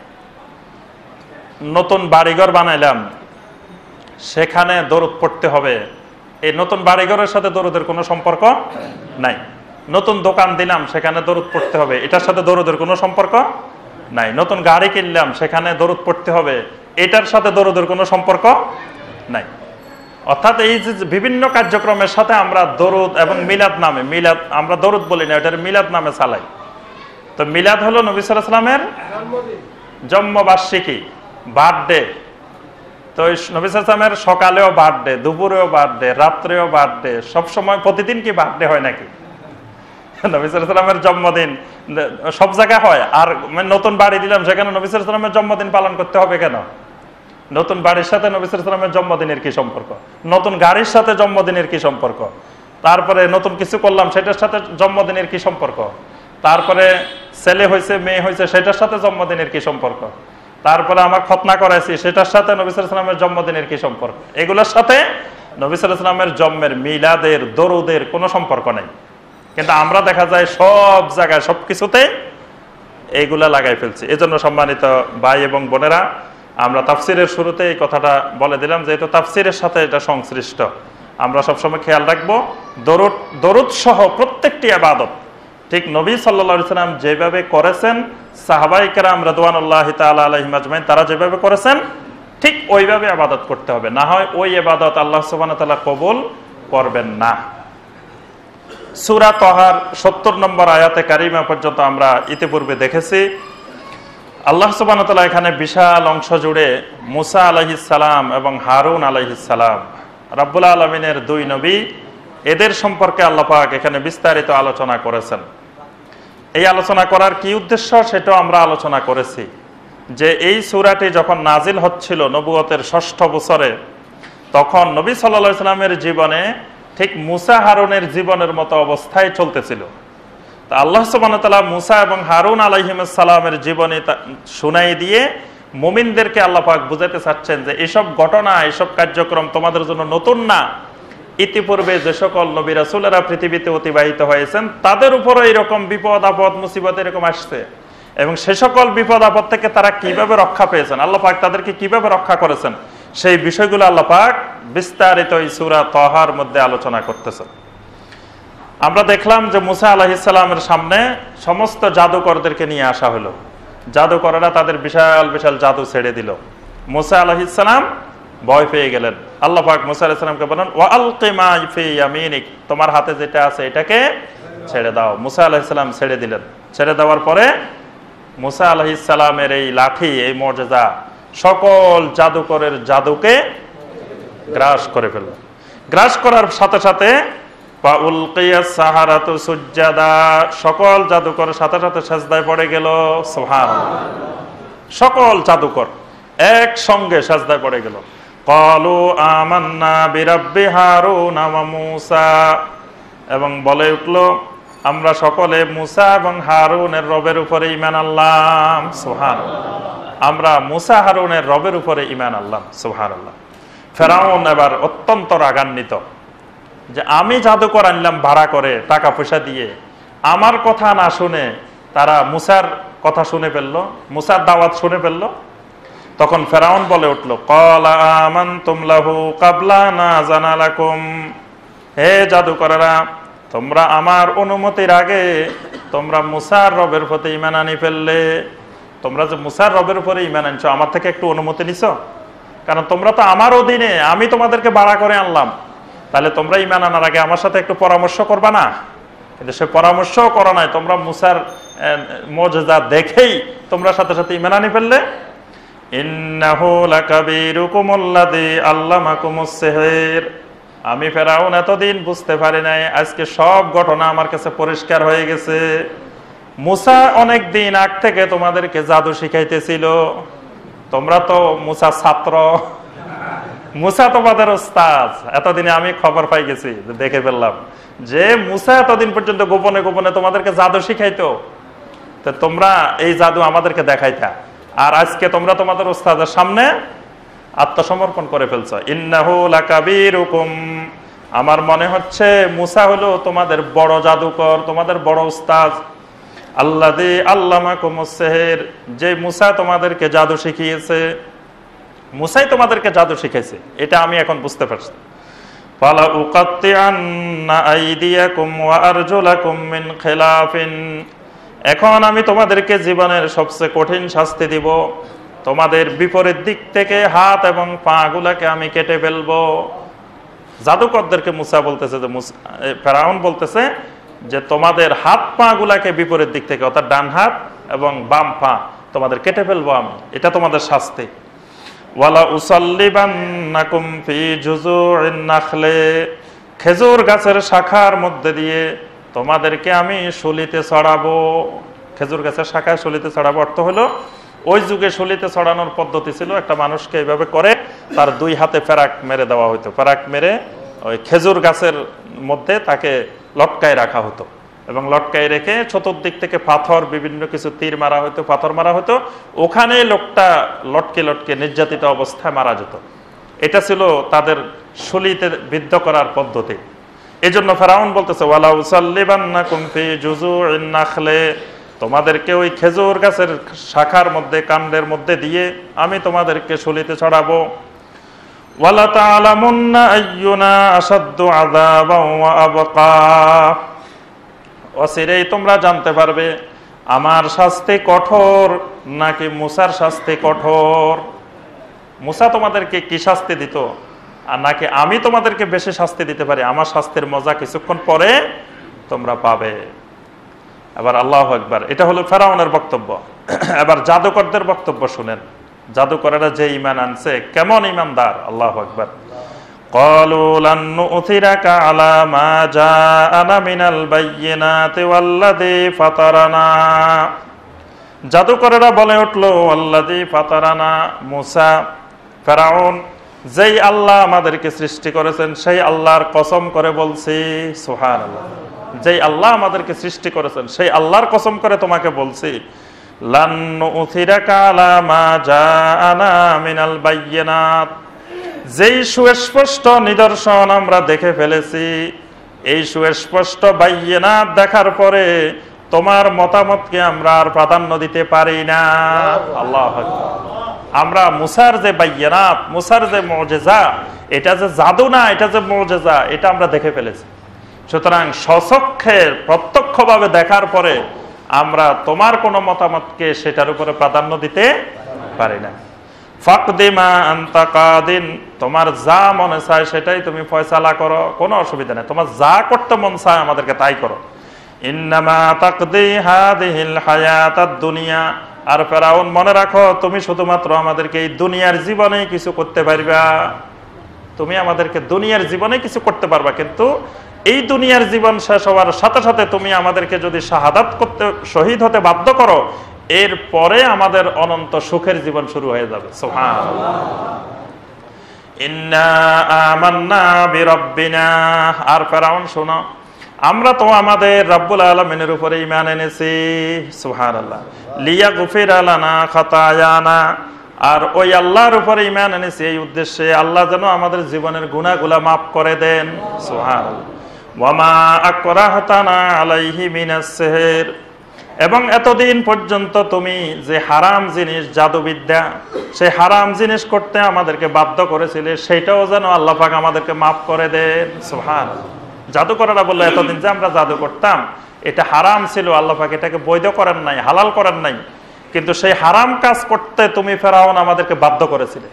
নতুন বাড়িঘর বানাইলাম, সেখানে দরুদ পড়তে হবে, এই নতুন বাড়িঘরের সাথে দরুদের কোনো সম্পর্ক নাই। নতুন দোকান দিলাম, সেখানে দরুদ পড়তে হবে, এটার সাথে দরুদের কোনো সম্পর্ক নাই। নতুন গাড়ি কিনলাম, সেখানে দরুদ পড়তে হবে, এটার সাথে দরুদের কোনো সম্পর্ক নাই। অর্থাৎ এই যে বিভিন্ন কার্যক্রমের সাথে আমরা দরুদ এবং মিলাদ নামে, মিলাদ আমরা দরুদ বলি না, এটার মিলাদ নামে চালাই। তো মিলাদ হলো নবী সাল্লাল্লাহু আলাইহি ওয়াসাল্লামের জন্মবার্ষিকী, বার্থডে। তো নবী সাল্লাল্লাহু আলাইহি ওয়াসাল্লামের সকালেও বার্থডে, দুপুরেও বার্থডে, রাত্রেও বার্থডে, সবসময় প্রতিদিন কি বার্থডে হয় নাকি? নবী সাল্লাল্লাহু আলাইহি ওয়াসাল্লামের জন্মদিন সব জায়গায় হয়। আর নতুন বাড়ি দিলাম, সেখানে নবী সাল্লাল্লাহু আলাইহি ওয়াসাল্লামের জন্মদিন পালন করতে হবে কেন? নতুন বাড়ির সাথে নবী সাল্লাল্লাহু আলাইহি ওয়াসাল্লামের জন্মদিনের কি সম্পর্ক? নতুন গাড়ির সাথে জন্মদিনের কি সম্পর্ক? তারপরে নতুন কিছু করলাম, সেটার সাথে জন্মদিনের কি সম্পর্ক? তারপরে ছেলে হয়েছে মেয়ে হয়েছে, সেটার সাথে জন্মদিনের কি সম্পর্ক? তারপরে আমার খতনা করাইছি, সেটার সাথে নবী সাল্লাল্লাহু আলাইহি ওয়াসাল্লামের জন্মদিনের কি সম্পর্ক? এগুলোর সাথে নবী সাল্লাল্লাহু আলাইহি ওয়াসাল্লামের জন্মের, মিলাদের, দরুদের কোনো সম্পর্ক নাই। কিন্তু আমরা দেখা যায় সব জায়গায় সবকিছুতে এইগুলা লাগাই ফেলছি। এজন্য সম্মানিত ভাই এবং বোনেরা, আমরা তাফসিরের শুরুতে এই কথাটা বলে দিলাম, যেহেতু তাফসিরের সাথে এটা সংশ্লিষ্ট, আমরা সবসময় খেয়াল রাখবো দরুদ সহ প্রত্যেকটি ইবাদত ঠিক নবী সাল্লাল্লাহু আলাইহি ওয়াসাল্লাম যেভাবে করেছেন, সাহাবায়ে কেরাম রাদিয়াল্লাহু তাআলা আলাইহিম আজমাইন তারা যেভাবে করেছেন ঠিক ওইভাবে ইবাদত করতে হবে, না হয় ওই ইবাদত আল্লাহ সুবহানাহু ওয়া তাআলা কবুল করবেন না। সূরা তাহার 70 নম্বর আয়াতে কারিমা পর্যন্ত আমরা ইতিপূর্বে দেখেছি। আল্লাহ সুবহানাহু ওয়া তাআলা এখানে বিশাল অংশ জুড়ে মুসা আলাইহিস সালাম এবং হারুন আলাইহিস সালাম, রাব্বুল আলামিনের দুই নবী, এদের সম্পর্কে আল্লাহ পাক এখানে বিস্তারিত আলোচনা করেছেন। এই আলোচনা করার কি উদ্দেশ্য সেটাও আমরা আলোচনা করেছি, যে এই সূরাটি যখন নাজিল হচ্ছিল নবুয়তের 6ষ্ঠ বছরে, তখন নবী সাল্লাল্লাহু আলাইহি ওয়াসাল্লামের জীবনে ঠিক মুসা হারুনের জীবনের মতো অবস্থায় চলতেছিল। তা আল্লাহ সুবহানাহু ওয়া তাআলা মুসা এবং হারুন আলাইহিস সালামের জীবনী শুনাই দিয়ে মুমিনদেরকে আল্লাহ পাক বুঝাতে চাচ্ছেন যে এসব ঘটনা, এসব কার্যক্রম তোমাদের জন্য নতুন না। ইতিপূর্বে যে সকল নবী রাসূলেরা পৃথিবীতে অতিবাহিত হয়েছেন তাদের উপরও এরকম বিপদ আপদ মুসিবত এরকম আসছে, এবং সে সকল বিপদ আপদ থেকে তারা কিভাবে রক্ষা পেয়েছেন, আল্লাহ পাক তাদেরকে কিভাবে রক্ষা করেছেন, সেই বিষয়গুলো আল্লাহ পাক বিস্তারিত এই সূরা তাহার মধ্যে আলোচনা করতেছেন। আমরা দেখলাম যে মুসা আলাইহিস সালামের সামনে সমস্ত জাদুকরদেরকে নিয়ে আসা হলো। জাদুকররা তাদের বিশাল বিশাল জাদু ছেড়ে দিল। মুসা আলাইহিস সালাম ভয় পেয়ে গেলেন। আল্লাহ পাক মুসা আলাইহিস সালামকে বলেন, ওয়া আলকি মা ফি ইয়ামিনিক, তোমার হাতে যেটা আছে এটাকে ছেড়ে দাও। মুসা আলাইহিস সালাম ছেড়ে দিলেন। ছেড়ে দেওয়ার পরে মুসা আলাইহিস সালামের এই লাঠি, এই মুজিজা সকল জাদুকরের জাদুকে গ্রাস করে ফেলল। গ্রাস করার সাথে সাথে ফাউলকিয়াস সাহারাতু সুজদাা, সকল জাদুকর সাথে সাথে সিজদায় পড়ে গেল। সুবহানাল্লাহ, সকল জাদুকর একসঙ্গে সিজদায় পড়ে গেল। ক্বালু আমান্না বিরাব্বি হারুন ওয়া মূসা, এবং বলে উঠল আমরা সকলে মুসা এবং হারুনের রবের উপরে ঈমান আনলাম। সুবহানাল্লাহ, আমরা মুসা হারুনের রবের উপরে ঈমান আনলাম। সুবহানাল্লাহ। ফেরাউন এবার অত্যন্ত রাগান্বিত যে আমি জাদুকর আনলাম ভাড়া করে টাকা পয়সা দিয়ে, আমার কথা না শুনে তারা মুসার কথা শুনে ফেললো, মুসার দাওয়াত শুনে ফেললো। তখন ফেরাউন বলে উঠলো ক্বালা আমানতুম লাহু ক্বাবলা আন আযানা লাকুম, হে জাদুকরেরা, তোমরা আমার অনুমতির আগে তোমরা মুসার রবের প্রতি ঈমান আনি ফেললে। তোমরা যে মুসার রবের উপরে ঈমান আনছো, আমার থেকে একটু অনুমতি নিছো? কারণ তোমরা তো আমার অধীনে, আমি তোমাদেরকে ভাড়া করে আনলাম, তাহলে তোমরা ঈমান আনার আগে আমার সাথে একটু পরামর্শ করবা না? কিন্তু সে পরামর্শও করো নাই, তোমরা মুসার মুজিজা দেখেই তোমরা সাথে সাথে ঈমান আনি ফেললে। ইন্নাহু লাকাবীরুকুমুল্লাযী আল্লামাকুমুস সিহর, আমি ফেরাউন এতদিন বুঝতে পারি নাই, আজকে সব ঘটনা আমার কাছে পরিষ্কার হয়ে গেছে। মুসা অনেক দিন আগ থেকে তোমাদেরকে জাদু শিখাইতেছিল, তোমরা তো মুসা ছাত্র, মুসা তোমাদের ওস্তাদ। এতদিনে আমি খবর পাই গেছি, দেখে ফেললাম যে মুসা এতদিন পর্যন্ত গোপনে গোপনে তোমাদেরকে জাদু শিখাইতো, তো তোমরা এই জাদু আমাদেরকে দেখাইতা, আর আজকে তোমরা তোমাদের ওস্তাদের সামনে আত্মসমর্পণ করে ফেলছো। ইন্নাহু লাকাবীরুকুম, আমার মনে হচ্ছে মুসা হলো তোমাদের বড় জাদুকর, তোমাদের বড় ওস্তাদ। আল্লাযী আল্লামাকুমুস সিহর, যে মুসা তোমাদেরকে জাদু শিখিয়েছে, মুসাই তোমাদেরকে জাদু শিখাইছে, এটা আমি এখন বুঝতে পারছি। ফালা উকাত্তিআন্না আইদিয়াকুম ওয়া আরজুলাকুম মিন খিলাফিন, এখন আমি তোমাদেরকে জীবনের সবচেয়ে কঠিন শাস্তি দিব, তোমাদের বিপরীত দিক থেকে হাত এবং পা গুলাকে আমি কেটে ফেলবো। জাদুকরদেরকে মুসা বলতেছে, যে ফেরাউন বলতেছে যে তোমাদের হাত পা গুলাকে বিপরীত দিক থেকে, অর্থাৎ ডান হাত এবং বাম পা তোমাদের কেটে ফেলবো আমি, এটা তোমাদের শাস্তি। ওয়ালা উসাল্লিবান্নাকুম ফি জুযুইন নাখলে, খেজুর গাছের শাখার মধ্যে দিয়ে তোমাদেরকে আমি শুলিতে চড়াবো। খেজুর গাছের শাখায় শুলিতে চড়াবো অর্থ হলো, ওই যুগে শুলিতে চড়ানোর পদ্ধতি ছিল, একটা মানুষকে এইভাবে করে তার দুই হাতে ফেরাক মেরে দেওয়া হতো, ফেরাক মেরে ওই খেজুর গাছের মধ্যে তাকে লটকায় রাখা হতো, এবং লটকায় রেখে চতুর্দিক থেকে পাথর, বিভিন্ন কিছু তীর মারা হতো, পাথর মারা হতো, ওখানে লোকটা লটকে লটকে নির্যাতিত অবস্থায় মারা যেত। এটা ছিল তাদের শুলিতে বিদ্ধ করার পদ্ধতি। এই জন্য ফেরাউন বলতেছে ওয়ালা উসাল্লিবান্নাকুম ফি জুযুইন নাখলে, তোমাদেরকে ওই খেজুর গাছের শাখার মধ্যে, কাণ্ডের মধ্যে দিয়ে আমি তোমাদেরকে শুলিতে চড়াবো। ওয়ালা তা'লামুন্না আইয়ুনা আশাদ্দু আযাবান ওয়া আবকা, অচিরেই তোমরা জানতে পারবে আমার শাস্তি কঠোর নাকি মুসার শাস্তি কঠোর। মুসা তোমাদেরকে কি শাস্তি দিত, আর নাকি আমি তোমাদেরকে বেশি শাস্তি দিতে পারি, আমার শাস্তির মজা কিছুক্ষণ পরে তোমরা পাবে। এবার আল্লাহু আকবার, এটা হলো ফেরাউনের বক্তব্য। এবার জাদুকরদের বক্তব্য শুনেন, জাদুকরেরা যে ঈমান আনছে কেমন ঈমানদার। আল্লাহু আকবার। ক্বালু লান নু'থিরাকা আলা মা জাআনা মিনাল বায়্যিনাতি ওয়াল্লাযী ফাতারানা, জাদুকরেরা বলে উঠলো ওয়াল্লাযী ফাতারানা, মুসা, ফেরাউন, যেই আল্লাহ আমাদেরকে সৃষ্টি করেছেন সেই আল্লাহর কসম করে বলছি। সুবহানাল্লাহ, যেই আল্লাহ আমাদেরকে সৃষ্টি করেছেন সেই আল্লাহর কসম করে তোমাকে বলছি, লান নু'থিরাকা আলা মা জাআনা মিনাল বায়্যিনাত, যেই সুস্পষ্ট নিদর্শন আমরা দেখে ফেলেছি, এই সুস্পষ্ট বায়্যিনাত দেখার পরে তোমার মতামতকে আমরা আর প্রাধান্য দিতে পারি না। আল্লাহু আকবার। আমরা মুসার যে বায়্যিনাত, মুসার যে মুজিজা, এটা যে জাদু না, এটা যে মুজিজা, এটা আমরা দেখে ফেলেছি। সুতরাং স্বচক্ষে প্রত্যক্ষভাবে দেখার পরে আমরা তোমার কোনো মতামতকে সেটার উপরে প্রাধান্য দিতে পারি না। ফাকদিমা আনতা কাদিন, তোমার যা মনে চায় সেটাই তুমি ফয়সালা করো, কোনো অসুবিধা নেই, তোমার যা করতে মন চায় আমাদেরকে তাই করো। ইন্নামা তাকদি হাদিহিল হায়াতাদ দুনিয়া, আর ফেরাউন মনে রাখো তুমি শুধুমাত্র আমাদেরকে এই দুনিয়ার জীবনে কিছু করতে পারবা, তুমি আমাদেরকে দুনিয়ার জীবনে কিছু করতে পারবা, কিন্তু এই দুনিয়ার জীবন শেষ হওয়ার সাথে সাথে তুমি আমাদেরকে যদি শাহাদাত করতে, শহীদ হতে বাধ্য করো, এর পরে আমাদের অনন্ত সুখের জীবন শুরু হয়ে যাবে। সুবহানাল্লাহ। ইন্না আমান্না বিরাব্বিনা, আর ফেরাউন শোনো, আমরা তো আমাদের রব্বুল আলামিনের উপরে ঈমান এনেছি। সুবহানাল্লাহ। লিয়াগফিরা লানা খাতায়ানা, আর ওই আল্লাহর উপরে ঈমান এনেছি এই উদ্দেশ্যে আল্লাহ যেন আমাদের জীবনের গুনাহগুলো মাফ করে দেন। সুবহানাল্লাহ। ওয়ামা আকরাহতানা আলাইহি মিনাস সিহর, এবং এতদিন পর্যন্ত তুমি যে হারাম জিনিস, জাদুবিদ্যা, সেই হারাম জিনিস করতে আমাদেরকে বাধ্য করেছিলে, সেটাও যেন আল্লাহ পাক আমাদেরকে মাফ করে দেন। সুবহানাল্লাহ। জাদু করাটা বললো এতদিন যে আমরা জাদু করতাম এটা হারাম ছিল, আল্লাহ পাক এটাকে বৈধ করেন নাই, হালাল করেন নাই, কিন্তু সেই হারাম কাজ করতে তুমি ফেরাউন আমাদেরকে বাধ্য করেছিলে।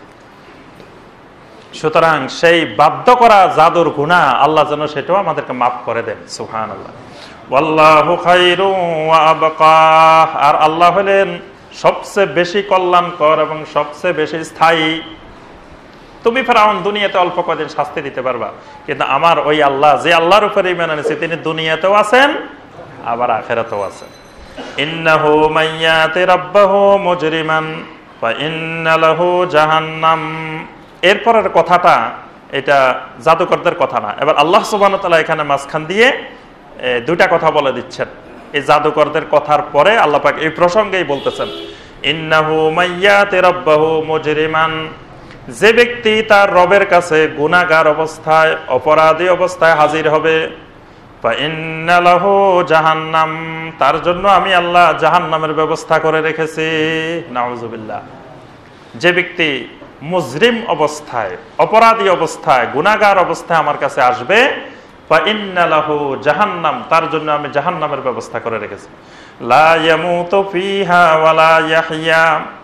সুতরাং সেই বাধ্য করা জাদুর গুনাহ আল্লাহ যেন সেটাও আমাদেরকে মাফ করে দেন। সুবহানাল্লাহ। ওয়াল্লাহু খায়রু ওয়া আবকা, আর আল্লাহ হলেন সবচেয়ে বেশি কল্যাণকর এবং সবচেয়ে বেশি স্থায়ী। তুমি ফেরাউন দুনিয়াতে অল্প কদিন শাস্তি দিতে পারবা, কিন্তু আমার ওই আল্লাহ, যে আল্লাহর উপরে ঈমান এনেছে, তিনি দুনিয়াতেও আছেন আবার আখিরাতেও আছেন। ইন্নাহু মাইয়াতি রাব্বাহু মুজরিমান ফা ইন্না লাহু জাহান্নাম। এরপরের কথাটা এটা জাদুকরদের কথা না, এবার আল্লাহ সুবহানাহু ওয়া তাআলা এখানে মাঝখান দিয়ে দুইটা কথা বলে দিচ্ছেন। এই জাদুকরদের কথার পরে আল্লাহ পাক এই প্রসঙ্গেই বলতেছেন, ইন্নাহু মাইয়াতি রাব্বাহু মুজরিমান, যে ব্যক্তি তার রবের কাছে গুনাহগার অবস্থায়, অপরাধী অবস্থায় হাজির হবে, ফা ইন্না লাহু জাহান্নাম, তার জন্য আমি আল্লাহ জাহান্নামের ব্যবস্থা করে রেখেছি। নাউযুবিল্লাহ। যে ব্যক্তি মুজরিম অবস্থায়, অপরাধী অবস্থায়, গুনাহগার অবস্থায় আমার কাছে আসবে, ফা ইন্না লাহু জাহান্নাম, তার জন্য আমি জাহান্নামের ব্যবস্থা করে রেখেছি। লা ইয়ামুতু ফিহা ওয়া লা ইয়াহইয়া,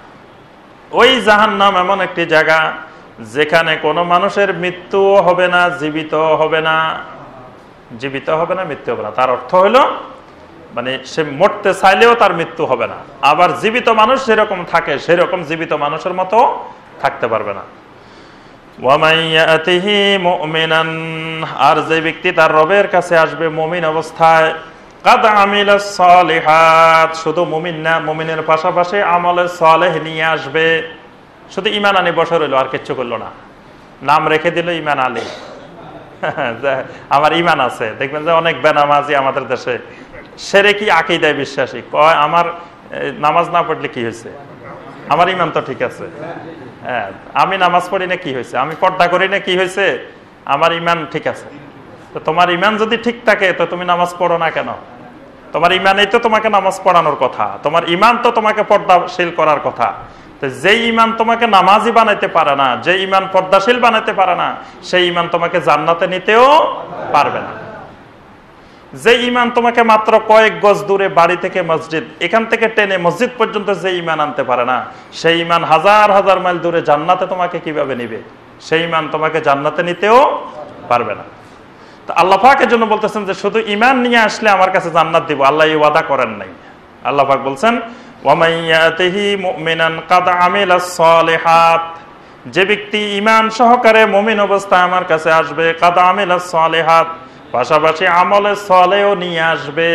ওই জাহান্নাম এমন একটি জায়গা যেখানে কোনো মানুষের মৃত্যুও হবে না, জীবিত হবে না, জীবিত হবে না, মৃত্যু হবে না। তার অর্থ হলো মানে সে মরতে চাইলেও তার মৃত্যু হবে না, আবার জীবিত মানুষ যেরকম থাকে সেরকম জীবিত মানুষের মতো থাকতে পারবে না। ওয়ামাইয়াতিহি মুমিনান, আর যে ব্যক্তি তার রবের কাছে আসবে মুমিন অবস্থায়, কাদ আমিলাস সালিহাত, শুধু মুমিন না, মুমিনের পাশাপাশি আমলে সালেহ নিয়ে আসবে। শুধু ঈমান আনি বসে রইল, আর কিচ্ছু করলো না, নাম রেখে দিল ঈমান আলী, আমার ঈমান আছে। দেখবেন যে অনেক বেনামাজি আমাদের দেশে শিরকি আকীদায় বিশ্বাসী, কয় আমার নামাজ না পড়লে কি হয়েছে, আমার ঈমান তো ঠিক আছে। হ্যাঁ, আমি নামাজ পড়ি না কি হয়েছে, আমি পর্দা করি না কি হয়েছে, আমার ঈমান ঠিক আছে। তো তোমার ঈমান যদি ঠিক থাকে তো তুমি নামাজ পড়ো না কেন? তোমার ঈমানেই তো তোমাকে নামাজ পড়ানোর কথা, তোমার ঈমান তো তোমাকে পর্দাশীল করার কথা। তো যে ঈমান তোমাকে নামাজি বানাইতে পারে না, যে ঈমান পর্দাশীল বানাইতে পারে না, সেই ঈমান তোমাকে জান্নাতে নিতেও পারবে না। যে ঈমান তোমাকে মাত্র কয়েক গজ দূরে বাড়ি থেকে মসজিদ, এখান থেকে টেনে মসজিদ পর্যন্ত যে ঈমান আনতে পারে না, সেই ঈমান হাজার হাজার মাইল দূরে জান্নাতে তোমাকে কিভাবে নিবে? সেই ঈমান তোমাকে জান্নাতে নিতেও পারবে না। তো আল্লাহ পাক এর জন্য বলতেছেন যে শুধু ঈমান নিয়ে আসলে আমার কাছে জান্নাত দিব, আল্লাহ এই ওয়াদা করেন নাই। আল্লাহ পাক বলছেন, ওয়ামাইয়াতিহি মুমিনান কাদ আমিলাস সালিহাত, যে ব্যক্তি ঈমান সহকারে মুমিন অবস্থায় আমার কাছে আসবে, কাদ আমিলাস সালিহাত, পাশাপাশি আমলে সালেহও নিয়ে আসবে,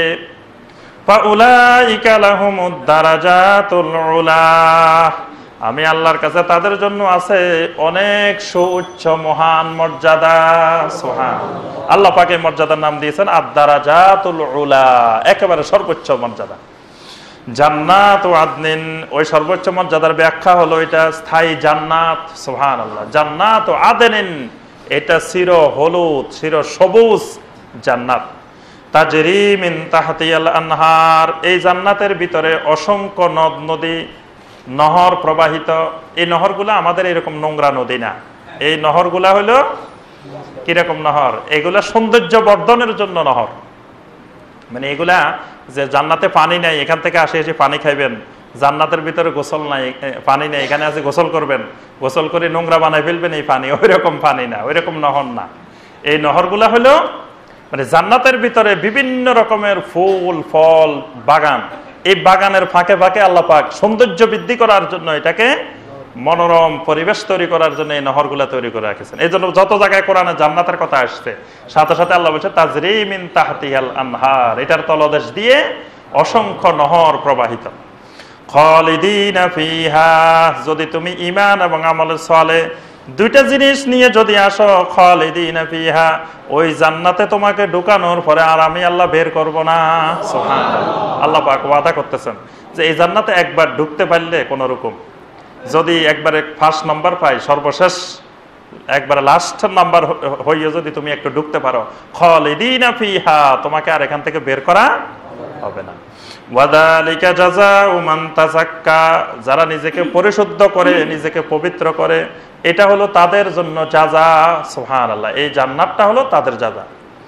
ফাউলাইকা লাহুমুদ দারাজাতুল উলা, আমি আল্লাহর কাছে তাদের জন্য আছে অনেক সুউচ্চ মহান মর্যাদা। সুবহানাল্লাহ। আল্লাহ পাক এই মর্যাদার নাম দিয়েছেন আদ-দারাজাতুল উলা, একেবারে সর্বোচ্চ মর্যাদা। জান্নাত ও আদনিন, ওই সর্বোচ্চ মর্যাদার ব্যাখ্যা হলো এটা স্থায়ী জান্নাত। সুবহানাল্লাহ। জান্নাত ও আদনিন, এটা চির হলুদ, চির সবুজ জান্নাত। তাজরি মিন তাহতিয়াল আনহার, এই জান্নাতের ভিতরে অসংখ্য নদ নদী, নহর প্রবাহিত। এই নহরগুলা আমাদের এরকম নোংরা নদী না, এই নহরগুলা হলো কিরকম নহর? এগুলা সৌন্দর্য বর্ধনের জন্য নহর। মানে এগুলা যে জান্নাতে পানি নাই, এখান থেকে আসে এসে পানি খাইবেন, জান্নাতের ভিতরে গোসল নাই, পানি নেই, এখানে আছে গোসল করবেন, গোসল করে নোংরা বানাই ফেলবেন, এই পানি ওই রকম পানি না, ওই রকম নহর না। এই নহরগুলা হলো মানে জান্নাতের ভিতরে বিভিন্ন রকমের ফুল ফল বাগান, এই বাগানের ফাঁকে ফাঁকে আল্লাহ পাক সৌন্দর্য বৃদ্ধি করার জন্য এটাকে মনোরম পরিবেশ তৈরি করার জন্য এই নহরগুলা তৈরি করে রাখেছেন। এই জন্য যত জায়গায় কোরআনে জান্নাতের কথা আসছে সাথে সাথে আল্লাহ বলছে তাজরি মিন তাহতিহাল আনহার, এটার তলদেশ দিয়ে অসংখ্য নহর প্রবাহিত। খালিদিনা ফিহা, যদি তুমি ঈমান এবং আমলে সালেহ দুইটা জিনিস নিয়ে যদি আসো, খালিদিনা ফিহা, ওই জান্নাতে তোমাকে ঢুকানোর পরে আর আমি আল্লাহ বের করব না। সুবহানাল্লাহ, আল্লাহ পাক ওয়াদা করতেছেন যে এই জান্নাতে একবার ঢুকতে পারলে কোন রকম, যদি একবারে ফার্স্ট নাম্বার পাই, সর্বশেষ একবারে লাস্ট নাম্বার হইয়ে যদি তুমি একটু ঢুকতে পারো, খালিদিনা ফিহা, তোমাকে আর এখান থেকে বের করা হবে না। ওয়াদালিকা জাযাউ মান তাযাক্কা, যারা নিজেকে পরিশুদ্ধ করে নিজেকে পবিত্র করে এটা হলো তাদের জন্য জাযা। সুবহানাল্লাহ, এই জান্নাতটা হলো তাদের জাযা।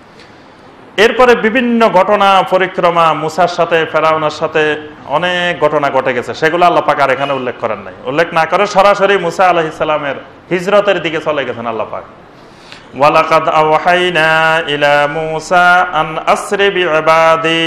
এরপরে বিভিন্ন ঘটনা পরিক্রমা, মুসার সাথে ফেরাউনের সাথে অনেক ঘটনা ঘটে গেছে, সেগুলো আল্লাহ পাক আর এখানে উল্লেখ করেন নাই। উল্লেখ না করে সরাসরি মুসা আলাইহিস সালামের হিজরতের দিকে চলে গেছেন আল্লাহ পাক। ওয়ালাকাদ আওহাইনা ইলা মুসা আন আসরি বিইবাদি,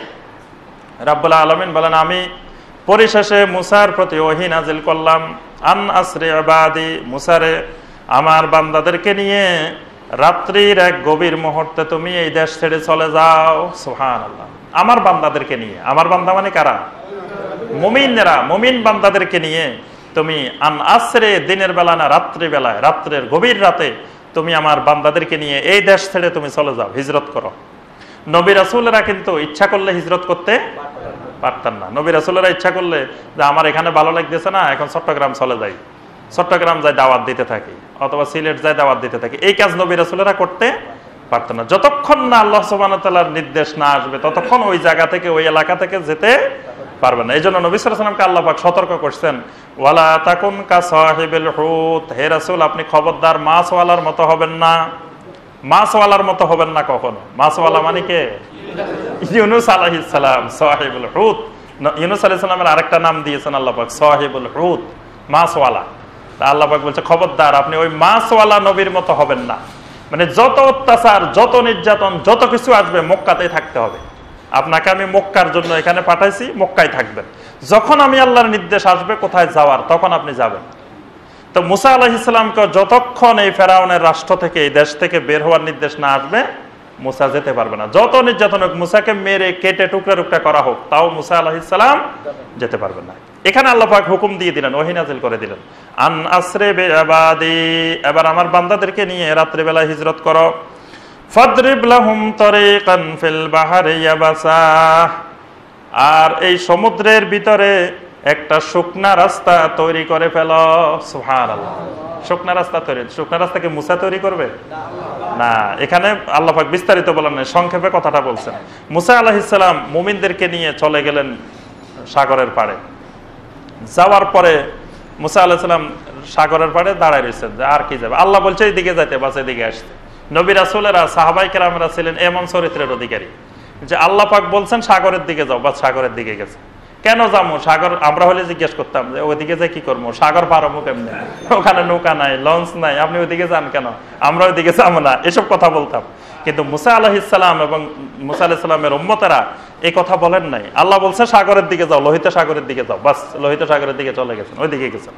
রাব্বুল আলামিন বলেন আমি পরিশেষে মুসার প্রতি ওহী নাজিল করলাম, আন আসরি ইবাদি, মুসারে আমার বান্দাদেরকে নিয়ে রাত্রির এক গভীর মুহূর্তে তুমি এই দেশ ছেড়ে চলে যাও। সুবহানাল্লাহ, আমার বান্দাদেরকে নিয়ে, আমার বান্দা মানে কারা? মুমিনরা, মুমিন বান্দাদেরকে নিয়ে তুমি আন আসরে, দিনের বেলা না রাত্রি বেলায়, রাত্রের গভীর রাতে তুমি আমার বান্দাদেরকে নিয়ে এই দেশ ছেড়ে তুমি চলে যাও, হিজরত করো। নবী রাসূলেরা কিন্তু ইচ্ছা করলে হিজরত করতে পারতেন না। নবী রাসূলেরা ইচ্ছা করলে যে আমার এখানে ভালো লাগতেছে না, এখন চট্টগ্রাম চলে যাই, চট্টগ্রাম যাই দাওয়াত দিতে থাকি, অথবা সিলেট যাই দাওয়াত দিতে থাকি, এই কাজ নবী রাসূলেরা করতে পারতেন না। যতক্ষণ না আল্লাহ সুবহানাহু ওয়া তাআলার নির্দেশ না আসবে ততক্ষণ ওই জায়গা থেকে, ওই এলাকা থেকে যেতে পারবে না। এই জন্য নবী সাল্লাল্লাহু আলাইহি ওয়াসাল্লামকে আল্লাহ পাক সতর্ক করছেন, ওয়ালা তাকুন কা সাহিবিল হুত, হে রাসূল আপনি খবরদার মাছওয়ালার মতো হবেন না। মাছওয়ালার মতো হবেন না কখনো। মাছওয়ালা মানে কে? ইউনূস আলাইহিস সালাম, সাহিবুল হুত। ইউনূস আলাইহিস সালামের আরেকটা নাম দিয়েছেন আল্লাহ পাক, সাহিবুল হুত, মাছওয়ালা। আল্লাহ পাক বলছে খবরদার আপনি ওই মাছওয়ালা নবীর মতো হবেন না। মানে যত অত্যাচার, যত নির্যাতন, যত কিছু আসবে মক্কাতেই থাকতে হবে। আপনাকে আমি মক্কার জন্য এখানে পাঠাইছি, মক্কায় থাকবেন। যখন আমি আল্লাহর নির্দেশ আসবে কোথায় যাওয়ার, তখন আপনি যাবেন। তো মুসা আলাইহিস সালামকে যতক্ষণ এই ফেরাউনের রাষ্ট্র থেকে, এই দেশ থেকে বের হওয়ার নির্দেশ না আসবে মুসা যেতে পারবে না। যত নির্যাতন হোক, মুসাকে মেরে কেটে টুকরা টুকরা করা হোক, তাও মুসা আলাইহিস সালাম যেতে পারবেন না। এখানে আল্লাহ পাক হুকুম দিয়ে দিলেন, ওহী নাযিল করে দিলেন, আন আসরি বিইবাদি, এবার আমার বান্দাদেরকে নিয়ে রাত্রি বেলা হিজরত করো। ফাদরিব লাহুম তারিকান ফিল বাহরি ইয়াবাসা, আর এই সমুদ্রের ভিতরে একটা শুকনা রাস্তা তৈরি করে ফেলো। সুবহানাল্লাহ, শুকনা রাস্তা তৈরি, শুকনা রাস্তাকে মুসা তৈরি করবে না। এখানে আল্লাহ পাক বিস্তারিত বলেন না, সংক্ষেপে কথাটা বলছেন। মুসা আলাইহিস সালাম মুমিনদেরকে নিয়ে চলে গেলেন সাগরের পাড়ে। যাওয়ার পরে মুসা আলাইহিস সালাম সাগরের পাড়ে দাঁড়ায় রয়েছেন যে আর কি যাবে। আল্লাহ বলছে এইদিকে যাইতে, বাস এদিকে আসতে। নবী রাসূলেরা, সাহাবায়ে কেরামরা ছিলেন এমন চরিত্রের অধিকারী যে আল্লাহ পাক বলছেন সাগরের দিকে যাও, বাস সাগরের দিকে গেছে। কেন যাবো সাগর? আমরা হলে জিজ্ঞেস করতাম যে ওইদিকে যাই কি করবো, সাগর পার হবো কেমনে, ওখানে নৌকা নাই, লঞ্চ নাই, আপনি ওইদিকে যান কেন, আমরা ওইদিকে যাবো না, এসব কথা বলতাম। কিন্তু মুসা আলাইহিস সালাম এবং মুসা আলাইহিস সালামের উম্মতেরা এই কথা বলেন নাই। আল্লাহ বলছে সাগরের দিকে যাও, লোহিত সাগরের দিকে যাও, বাস লোহিত সাগরের দিকে চলে গেছেন, ওইদিকে গেছেন।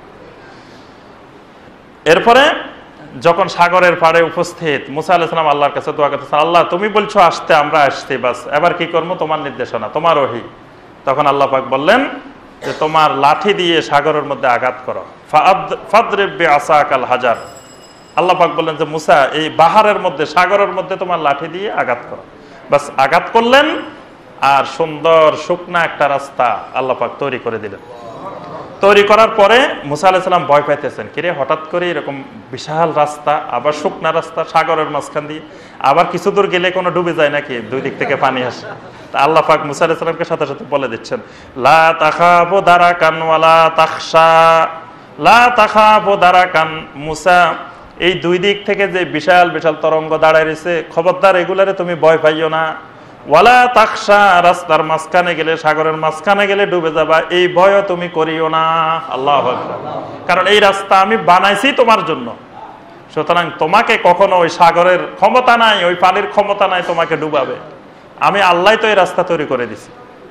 এরপরে যখন সাগরের পাড়ে উপস্থিত, মুসা আলাইহিস সালাম আল্লাহর কাছে দোয়া করতেছেন, আল্লাহ তুমি বলছো আসতে, আমরা আসছি, বাস এবার কি করবো, তোমার নির্দেশনা, তোমার ওহী। তখন আল্লাহ পাক বললেন যে তোমার লাঠি দিয়ে সাগরের মধ্যে আঘাত করো। ফাদরিব বিআসাকাল হাজার, আল্লাহ পাক বললেন যে মুসা এই বাহারের মধ্যে, সাগরের মধ্যে তোমার লাঠি দিয়ে আঘাত করো। বাস আঘাত করলেন, আর সুন্দর শুকনা একটা রাস্তা আল্লাহ পাক তৈরি করে দিলেন। তৈরি করার পরে মুসা আলাইহিস সালাম ভয় পাইতেছেন, কিরে হঠাৎ করে এরকম বিশাল রাস্তা, আবার শুকনা রাস্তা সাগরের মাঝখান দিয়ে, আবার কিছু দূর গেলে কোনো ডুবে যায় নাকি, দুই দিক থেকে পানি আসে। আল্লাহ পাক মুসা আলাইহিস সালামকে সাথে সাথে বলে দিচ্ছেন, লা তাখাফু দারাকান ওয়ালা তাখশা, লা তাখাফু দারাকান, মুসা এই দুই দিক থেকে যে বিশাল বিশাল তরঙ্গ দাঁড়ায় রয়েছে, খবরদার এগুলারে তুমি ভয় পাইও না। ওয়ালা তাখশা, রাস্তার মাঝখানে গেলে, সাগরের মাঝখানে গেলে ডুবে যাবা, এই ভয়ও তুমি করিও না। আল্লাহু আকবার। কারণ এই রাস্তা আমি বানাইছি তোমার জন্য, সুতরাং তোমাকে কখনো ওই সাগরের ক্ষমতা নাই, ওই পানির ক্ষমতা নাই তোমাকে ডুবাবে। আমি আল্লাহ তো এই রাস্তা তৈরি করে দিছি।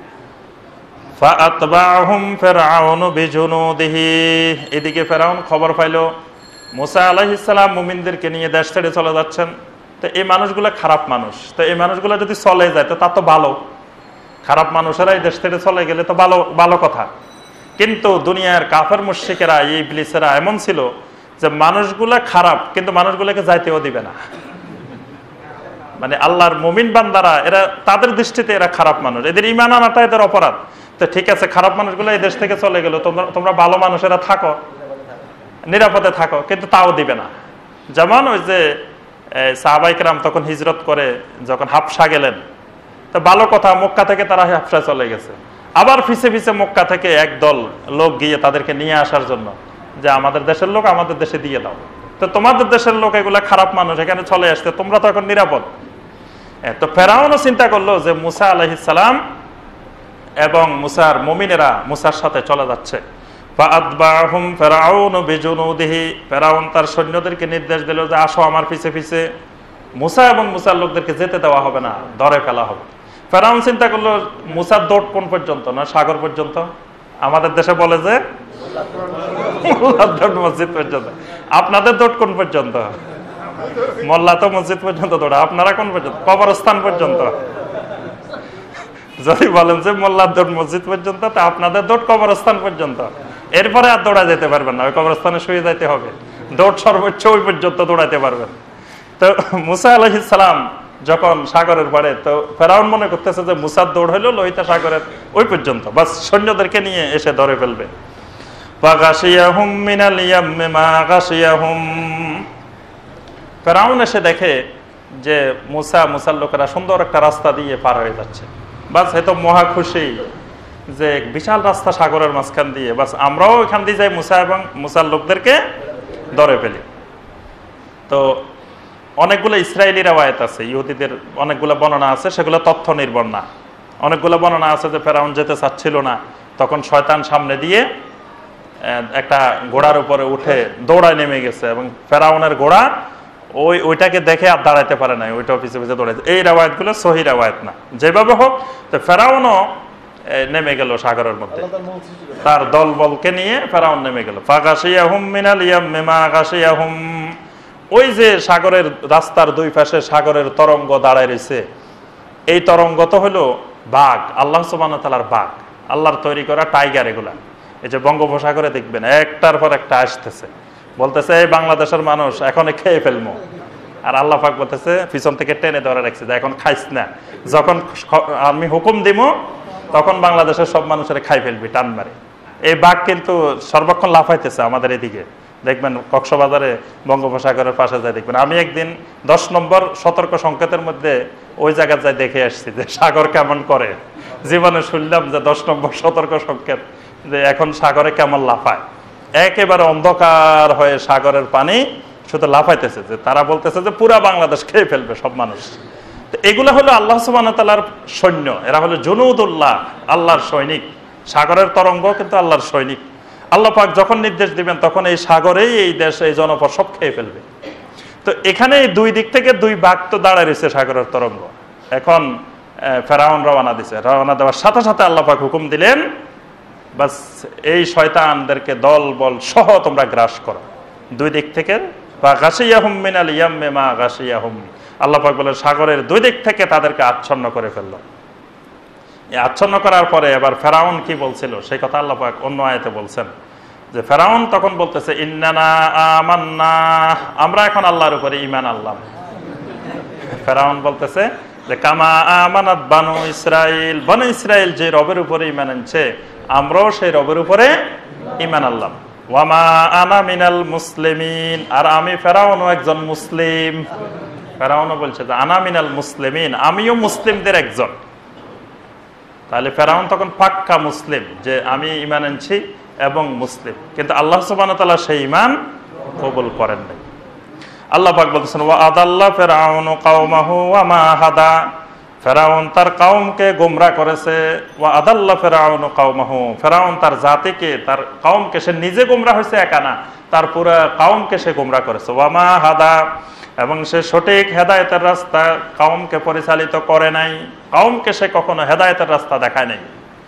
এদিকে ফেরাউন খবর পাইল মুসা আলাইহিস সালাম মুমিনদেরকে নিয়ে দেশ ছেড়ে চলে যাচ্ছেন। তো এই মানুষগুলো খারাপ মানুষ, তো এই মানুষগুলো যদি চলে যায় তো তা তো ভালো। খারাপ মানুষেরা এই দেশ ছেড়ে চলে গেলে তো ভালো ভালো কথা। কিন্তু দুনিয়ার কাফের মুশরিকেরা, এই ইবলিসেরা এমন ছিল যে মানুষগুলা খারাপ কিন্তু মানুষগুলোকে যাইতেও দিবে না। মানে আল্লাহর মুমিন বান্দারা এরা তাদের দৃষ্টিতে এরা খারাপ মানুষ, এদের ঈমান আনাটা এদের অপরাধ। তো ঠিক আছে, খারাপ মানুষগুলো এই দেশ থেকে চলে গেল, তোমরা ভালো মানুষেরা থাকো, নিরাপদে থাকো, কিন্তু তাও দিবে না। যেমন ওই যে সাহাবায়ে কেরাম তখন হিজরত করে যখন হাবশা গেলেন, তো ভালো কথা, মক্কা থেকে তারা হাবশা চলে গেছে। আবার পিছে পিছে মক্কা থেকে একদল লোক গিয়ে তাদেরকে নিয়ে আসার জন্য যে আমাদের দেশের লোক আমাদের দেশে দিয়ে দাও। তো তোমাদের দেশের লোক এগুলা খারাপ মানুষ, এখানে চলে আসতে, তোমরা তো এখন নিরাপদ। তো ফেরাউনও চিন্তা করলো যে মুসা আলাইহিস সালাম এবং মুসার মুমিনেরা মুসার সাথে চলে যাচ্ছে। ফেরাউন তার সৈন্যদেরকে নির্দেশ দিল যে আসো আমার পিছে পিছে, মুসা এবং মুসার লোকদেরকে যেতে দেওয়া হবে না, ধরে ফেলা হবে। ফেরাউন চিন্তা করলো মুসার দৌড় কোন পর্যন্ত, না সাগর পর্যন্ত। আমাদের দেশে বলে যে মসজিদ পর্যন্ত। আপনাদের দৌড় কোন পর্যন্ত? মোল্লা তো মসজিদ পর্যন্ত দৌড়া, আপনারা কোন পর্যন্ত? কবরস্থান পর্যন্ত। যদি বলেন যে মোল্লার দৌড় মসজিদ পর্যন্ত, তা আপনাদের দৌড় কবরস্থান পর্যন্ত। এরপরে আর দৌড়া যেতে পারবেন না, ওই কবরস্থানে শুয়ে যাইতে হবে। দৌড় সর্বোচ্চ ওই পর্যন্ত দৌড়াতে পারবেন। তো মুসা আলাইহিস সালাম যখন সাগরের পাড়ে, তো ফেরাউন মনে করতেছে যে মুসার দৌড় হইলো লোহিত সাগরের ওই পর্যন্ত, বাস সৈন্যদেরকে নিয়ে এসে ধরে ফেলবে। ফেরাউন এসে দেখে যে মুসার লোকেরা সুন্দর একটা রাস্তা দিয়ে পার হয়ে যাচ্ছে। বাস এত মহা খুশি যে বিশাল রাস্তা সাগরের মাঝখান দিয়ে, বাস আমরাও এখান দিয়ে যাই, মুসা এবং মুসার লোকদেরকে ধরে ফেলি। তো অনেকগুলো ইসরায়েলি রেওয়ায়েত আছে, ইহুদিদের অনেকগুলো বর্ণনা আছে, সেগুলো তথ্য নির্ভর না। অনেকগুলো বর্ণনা আছে যে ফেরাউন যেতে চাচ্ছিল না, তখন শয়তান সামনে দিয়ে একটা ঘোড়ার উপরে উঠে দৌড়ায় নেমে গেছে, এবং ফেরাউনের ঘোড়া ওইটাকে দেখে আর দাঁড়াইতে পারে নাই, ওইটা পিছে পিছে দৌড়াইছে। এই রেওয়ায়েতগুলো সহি রেওয়ায়েত না। যেভাবে হোক, তো ফেরাউনও নেমে গেল সাগরের মধ্যে, তার দল বলকে নিয়ে ফেরাউন নেমে গেল। ফাগাশিয়াহুম মিনাল ইয়াম্মি মা গাশিয়াহুম, ওই যে সাগরের রাস্তার দুই পাশে সাগরের তরঙ্গ দাঁড়ায় রয়েছে, এই তরঙ্গ তো হলো বাঘ, আল্লাহ সুবহানাহু ওয়া তাআলার বাঘ, আল্লাহর তৈরি করা টাইগার। এগুলা এই যে বঙ্গোপসাগরে দেখবেন একটার পর একটা আসতেছে, বলতেছে এই বাংলাদেশের মানুষ এখন খেয়ে ফেলবো, আর আল্লাহ পাক বলতেছে পিছন থেকে টেনে ধরে রাখছে যে এখন খাইস না, যখন আমি হুকুম দিব তখন বাংলাদেশের সব মানুষের খাই ফেলবি টান মারে। এই বাঘ কিন্তু সর্বক্ষণ লাফাইতেছে আমাদের এদিকে, দেখবেন কক্সবাজারে বঙ্গোপসাগরের পাশে যায় দেখবেন। আমি একদিন 10 নম্বর সতর্ক সংকেতের মধ্যে ওই জায়গায় যাই দেখে আসছি যে সাগর কেমন করে। জীবনে শুনলাম যে 10 নম্বর সতর্ক সংকেত, যে এখন সাগরে কেমন লাফায়, একেবারে অন্ধকার হয়ে সাগরের পানি শুধু লাফাইতেছে, যে তারা বলতেছে যে পুরা বাংলাদেশ খেয়ে ফেলবে সব মানুষ। তো এগুলো হলো আল্লাহ সুবহানাহু ওয়া তাআলার সৈন্য, এরা হলো জুনুদুল্লাহ, আল্লাহর সৈনিক। সাগরের তরঙ্গ কিন্তু আল্লাহর সৈনিক। আল্লাহ পাক যখন নির্দেশ দিবেন তখন এই সাগরেই এই দেশ, এই জনপদ সব খেয়ে ফেলবে। তো এখানে দুই দিক থেকে দুই বাঘ তো দাঁড়ায় রয়েছে সাগরের তরঙ্গ। এখন ফেরাউন রওনা দিছে, রওনা দেওয়ার সাথে সাথে আল্লাহ পাক হুকুম দিলেন, বাস এই শয়তানদেরকে দল বল সহ তোমরা গ্রাস করো দুই দিক থেকে। বা গাশিয়াহুম মিনাল ইয়াম্মি মা গাশিয়াহুম, আল্লাহ পাক বলেন সাগরের দুই দিক থেকে তাদেরকে আচ্ছন্ন করে ফেললো। এই আচ্ছন্ন করার পরে এবার ফেরাউন কি বলছিল সেই কথা আল্লাহ পাক অন্য আয়াতে বলছেন, যে ফেরাউন তখন বলতেছে ইন্নানা আমান্না, আমরা এখন আল্লাহর উপরে ঈমান আনলাম। ফেরাউন বলতেছে যে কামা আমানাত বানু ইসরাইল, বনু ইসরাইল যে রবের উপরে ঈমান আনছে আমরাও সেই রবের উপরে ঈমান আনলাম। ওয়ামা আনা মিনাল মুসলিমিন, আর আমি ফেরাউনও একজন মুসলিম। ফেরাউনও বলছে যে আনা মিনাল মুসলিমিন, আমিও মুসলিমদের একজন। তাহলে ফেরাউন তখন পাক্কা মুসলিম, যে আমি ঈমান আনছি এবং মুসলিম, কিন্তু আল্লাহ সুবহানাহু ওয়া তাআলা সেই ঈমান কবুল করেন নাই। আল্লাহ পাক বলতেছেন ওয়া আদাল্লা ফিরআউনু কওমাহু ওয়া মা হাদা, ফেরাউন তার কওমকে গোমরাহ করেছে। ওয়া আদাল্লা ফিরআউনু কওমাহু, ফেরাউন তার জাতিকে, তার কওমকে, সে নিজে গোমরাহ হয়েছে একা না, তার পুরো কওমকে সে গোমরা করেছে। ওয়ামা হাদা, এবং সে সঠিক হেদায়েতের রাস্তা কওমকে পরিচালিত করে নাই, কওমকে সে কখনো হেদায়েতের রাস্তা দেখায় নাই।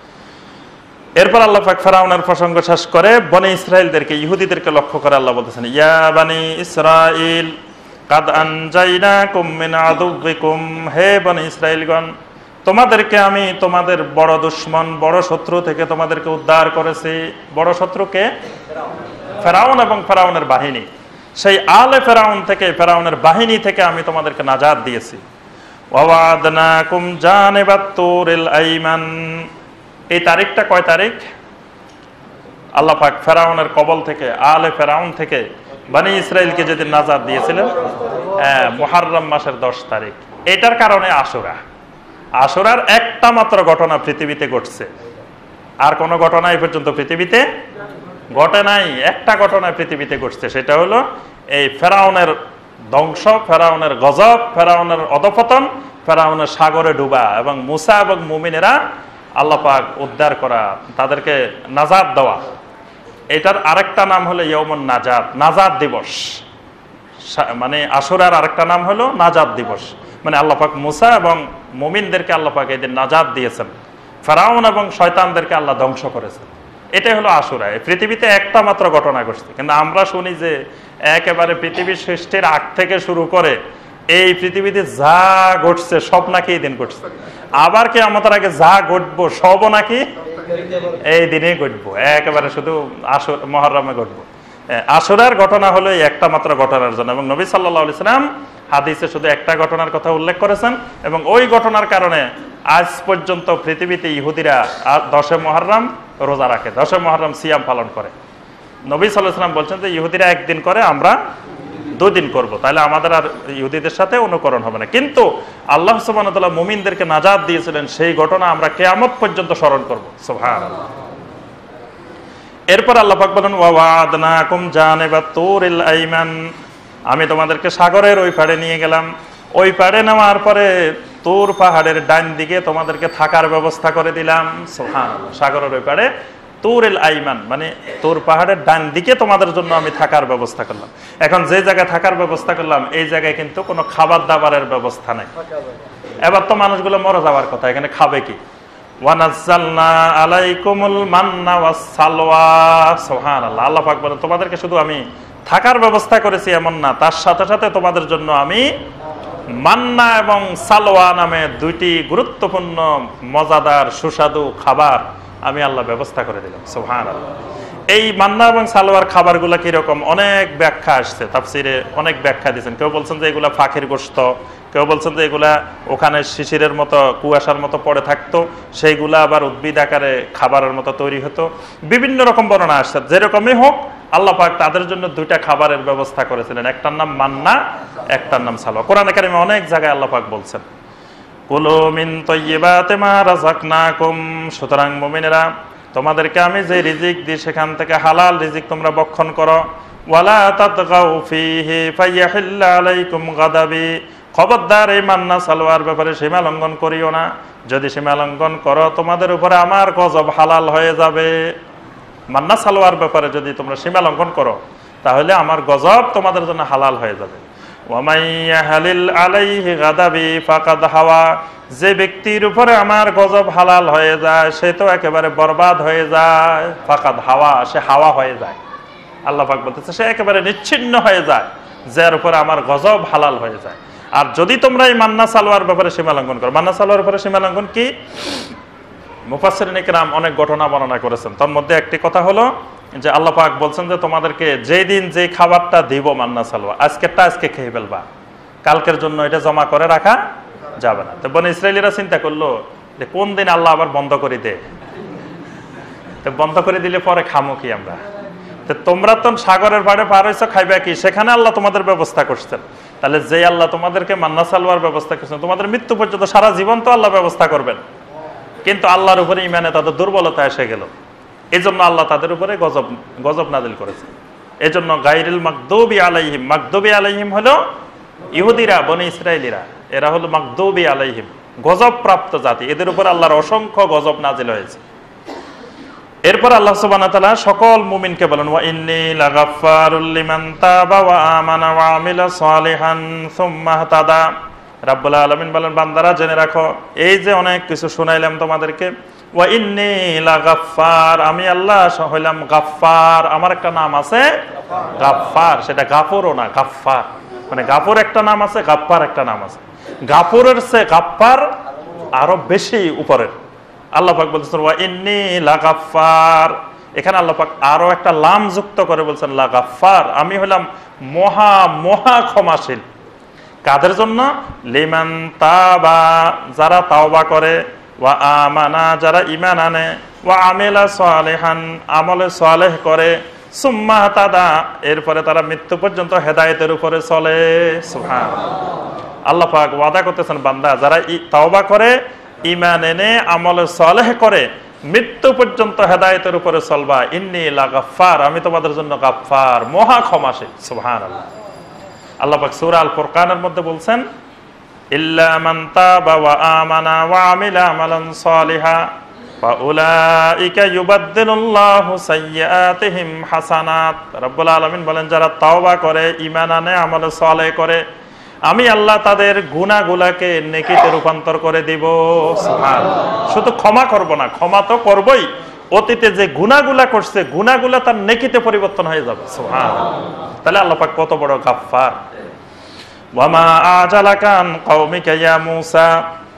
এরপর আল্লাহ পাক ফেরাউনের প্রসঙ্গ শেষ করে বনি ইসরাইলদেরকে, ইহুদিদেরকে লক্ষ্য করে আল্লাহ বলতেছেন, ইয়া বানি ইসরাইল কাদ আনজাইনাকুম মিন আদুবিকুম, হে বনি ইসরাইলগণ, তোমাদেরকে আমি তোমাদের বড় দুশমন, বড় শত্রু থেকে তোমাদেরকে উদ্ধার করেছি। বড় শত্রুকে? ফেরাউন এবং ফেরাউনের বাহিনী। সেই আলে ফেরাউন থেকে, ফেরাউনের বাহিনী থেকে আমি তোমাদেরকে নাজাত দিয়েছি। ওয়াওয়াদনাকুম জানিবাত তুরিল আইমান, এই তারিখটা কয় তারিখ? আল্লাহ পাক ফেরাউনের কবল থেকে, আলে ফেরাউন থেকে বনি ইসরাইলকে যেদিন নাজাত দিয়েছিলেন, মুহররম মাসের 10 তারিখ। এটার কারণে আশুরা, আশুরার একটা মাত্র ঘটনা পৃথিবীতে ঘটছে, আর কোন ঘটনা এই পর্যন্ত পৃথিবীতে ঘটে নাই। একটা ঘটনা পৃথিবীতে ঘটছে, সেটা হলো এই ফেরাউনের ধ্বংস, ফেরাউনের গজব, ফেরাউনের অধপতন, ফেরাউনের সাগরে ডুবা, এবং মুসা এবং মুমিনেরা আল্লাহ পাক উদ্ধার করা, তাদেরকে নাজাত দেওয়া। এটার আরেকটা নাম হলো ইয়ৌমুন নাজাত, নাজাত দিবস। মানে আশুরার আরেকটা নাম হলো নাজাত দিবস। মানে আল্লাহ পাক মুসা এবং মুমিনদেরকে আল্লাহ পাক এদিন নাজাত দিয়েছেন, ফেরাউন এবং শয়তানদেরকে আল্লাহ ধ্বংস করেছেন। এটাই হলো আশুরা। পৃথিবীতে একটা মাত্র ঘটনা ঘটছে, কিন্তু আমরা শুনি যে একেবারে পৃথিবীর সৃষ্টির আগ থেকে শুরু করে এই পৃথিবীতে যা ঘটছে সব নাকি এই দিন ঘটছে। আবার কি আমাদের আগে যা ঘটবো সবও নাকি এই দিনে ঘটবো, একেবারে শুধু মুহররমে ঘটবো। আশুরার ঘটনা হলো এই একটা মাত্র ঘটনার জন্য, এবং নবী সাল্লাল্লাহু আলাইহি সাল্লাম হাদিসে শুধু একটা ঘটনার কথা উল্লেখ করেছেন, এবং ওই ঘটনার কারণে আজ পর্যন্ত পৃথিবীতে ইহুদিরা 10 মুহররম রোজা রাখে, 10 মুহররম সিয়াম পালন করে। নবী সাল্লাল্লাহু আলাইহি সাল্লাম বলছেন যে ইহুদিরা একদিন করে, আমরা 2 দিন করব, তাহলে আমাদের আর ইহুদিদের সাথে অনুকরণ হবে না। কিন্তু আল্লাহ সুবহানাহু ওয়া তাআলা মুমিনদেরকে নাজাত দিয়েছিলেন, সেই ঘটনা আমরা কিয়ামত পর্যন্ত স্মরণ করব। সুবহানাল্লাহ। এরপর আল্লাহ পাক বলেন, ওয়াওয়াদনাকুম জানিবাত তুরিল আইমান, আমি তোমাদেরকে সাগরের ওই পাড়ে নিয়ে গেলাম। ওই পাড়ে নেওয়ার পরে তুর পাহাড়ের ডান দিকে তোমাদেরকে থাকার ব্যবস্থা করে দিলাম। সুবহানাল্লাহ। সাগরের ওই পাড়ে তুরিল আইমান, মানে তুর পাহাড়ের ডান দিকে তোমাদের জন্য আমি থাকার ব্যবস্থা করলাম। এখন যে জায়গায় থাকার ব্যবস্থা করলাম, এই জায়গায় কিন্তু কোনো খাবার দাবারের ব্যবস্থা নাই। এবার তো মানুষগুলো মরে যাওয়ার কথা, এখানে খাবে কি? ওয়ানাজ্জালনা আলাইকুমুল মান্না ওয়াস সালওয়া। সুবহানাল্লাহ। আল্লাহ পাক বলেন, তোমাদেরকে শুধু আমি থাকার ব্যবস্থা করেছি এমন না, তার সাথে সাথে তোমাদের জন্য আমি মান্না এবং সালওয়া নামে 2টি গুরুত্বপূর্ণ মজাদার সুস্বাদু খাবার আমি আল্লাহ ব্যবস্থা করে দিলাম। সুবহানাল্লাহ। এই মান্না এবং সালোয়ার খাবারগুলো কিরকম, অনেক ব্যাখ্যা আসছে, তাফসিরে অনেক ব্যাখ্যা দিয়েছেন। কেউ বলছেন যে এগুলা ফাঁকির গোশত, কেউ বলছেন যে এগুলা ওখানে শিশিরের মতো, কুয়াশার মতো পড়ে থাকতো, সেইগুলা আবার উদ্ভিদ আকারে খাবারের মতো তৈরি হতো। বিভিন্ন রকম বর্ণনা আসছে। যেরকমই হোক, আল্লাহ পাক তাদের জন্য 2টা খাবারের ব্যবস্থা করেছিলেন, একটার নাম মান্না, একটার নাম সালোয়া। কোরআনে কারিমে অনেক জায়গায় আল্লাহ পাক বলছেন, কুলু মিন তাইয়্যিবাতি মা রাযাকনাকুম, সুতরাং মুমিনেরা, তোমাদেরকে আমি যে রিজিক দিই সেখান থেকে হালাল রিজিক তোমরা ভক্ষণ করো। ওয়ালা তাতগাউ ফীহি ফায়াহিল্লা আলাইকুম গাদাবি, খবরদার এই মান্না সালোয়ার ব্যাপারে সীমা লঙ্ঘন করিও না। যদি সীমা লঙ্ঘন করো, তোমাদের উপরে আমার গজব হালাল হয়ে যাবে। মান্না সালোয়ার ব্যাপারে যদি তোমরা সীমা লঙ্ঘন করো, তাহলে আমার গজব তোমাদের জন্য হালাল হয়ে যাবে। ওয়ামাইয়াহালিল আলাইহি গাদাবি ফাকাদ হাওয়া, যে ব্যক্তির উপরে আমার গজব হালাল হয়ে যায় সে তো একেবারে বরবাদ হয়ে যায়। ফাকাদ হাওয়া, সে হাওয়া হয়ে যায়। আল্লাহ পাক বলতেছে সে একেবারে নিচ্ছিন্ন হয়ে যায়, যার উপরে আমার গজব হালাল হয়ে যায়। আর যদি তোমরা এই মান্না সালোয়ার ব্যাপারে সীমা লঙ্ঘন করো, মান্না সালোয়ার ব্যাপারে সীমা লঙ্ঘন কি? মুফাসসিরিন ইকরাম অনেক ঘটনা বর্ণনা করেছেন। তার মধ্যে একটি কথা হলো যে আল্লাহ পাক বলছেন যে তোমাদেরকে যেই দিন যে খাবারটা দিব মান্না সালোয়া, আজকেরটা আজকে খেয়ে ফেলবা, কালকের জন্য এটা জমা করে রাখা যাবে না। তো বনি ইসরাইলিরা চিন্তা করলো যে কোন দিন আল্লাহ আবার বন্ধ করে দেয়, তো বন্ধ করে দিলে পরে খামো কি আমরা? তো তোমরা তো সাগরের পাড়ে পার হইছো, খাইবা কি? সেখানে আল্লাহ তোমাদের ব্যবস্থা করছেন। তাহলে যে আল্লাহ তোমাদেরকে মান্না সালোয়ার ব্যবস্থা করছেন, তোমাদের মৃত্যু পর্যন্ত সারা জীবন তো আল্লাহ ব্যবস্থা করবেন। কিন্তু আল্লাহর উপরে ইমানে তাদের দুর্বলতা এসে গেল, এই জন্য আল্লাহ তাদের উপরে গজব নাজিল করেছে। এই জন্য গায়রিল মাগদুবি আলাইহিম, মাগদুবি আলাইহিম হলো ইহুদিরা, বনি ইসরাইলিরা, এরা হলো মাগদুবি আলাইহিম, গজব প্রাপ্ত জাতি। এদের উপর আল্লাহর অসংখ্য গজব নাজিল হয়েছে। এরপর আল্লাহ সুবহানাহু ওয়া তাআলা সকল মুমিনকে বলেন, ওয়া ইন্নী লাগাফফারুল লিমান তাবা ওয়া আমানা ওয়া আমিলা সালিহান সুম্মা ইহতাদা। রাব্বুল আলামিন বলেন, বান্দারা জেনে রাখো, এই যে অনেক কিছু শুনাইলাম তোমাদেরকে, ওয়া ইন্নী লাগাফফার, আমি আল্লাহ হইলাম গাফফার। আমার একটা নাম আছে গাফফার, সেটা গাফুরও না, গাফফার। মানে গাফুর একটা নাম আছে, গাফফার একটা নাম আছে। গাফুরের চেয়ে গাফফার আরো বেশি উপরের। আল্লাহ পাক বলতেছেন ওয়া ইন্নী লাগাফফার। এখানে আল্লাহ পাক আরো একটা লাম যুক্ত করে বলছেন লাগাফফার, আমি হলাম মহা মহা ক্ষমাশীল। কাদের জন্য? লিমান তাবা, যারা তাওবা করে, ওয়া আমানা, যারা ঈমান আনে, ওয়া আমিলা সালিহান, আমলে সালেহ করে, সুম্মা ইহতাদা, এরপরে তারা মৃত্যু পর্যন্ত হেদায়েতের উপরে চলে। সুবহানাল্লাহ। আল্লাহ পাক ওয়াদা করতেছেন, বান্দা যারা তাওবা করে, ঈমান এনে আমলে সালেহ করে, মৃত্যু পর্যন্ত হেদায়েতের উপরে চলবা, ইন্নী লাগাফফার, আমি তোমাদের জন্য গাফফার, মহা ক্ষমাশীল। সুবহানাল্লাহ। আল্লাহ পাক সূরা আল ফুরকানের মধ্যে বলছেন, ইল্লা মান তাবা ওয়া আমানা ওয়া আমিলা আমালান সালিহা ফাউলাইকা ইউবাদদিলুল্লাহু সাইয়্যাতিহিম হাসানাত। রব্বুল আলামিন বলেন, যারা তাওবা করে, ঈমান আনে, আমলে সালেহ করে, আমি আল্লাহ তাদের গুনাহগুলোকে নেকিতে রূপান্তর করে দিব। সুবহানাল্লাহ। শুধু ক্ষমা করব না, ক্ষমা তো করবই, অতীতে যে গুনাহগুলা করছে, গুনাহগুলা তার নেকিতে পরিবর্তন হয়ে যাবে। সুবহানাল্লাহ। তাহলে আল্লাহ পাক কত বড় গাফফার। ওয়ামা আজালাকা আন কওমিকা ইয়া মূসা।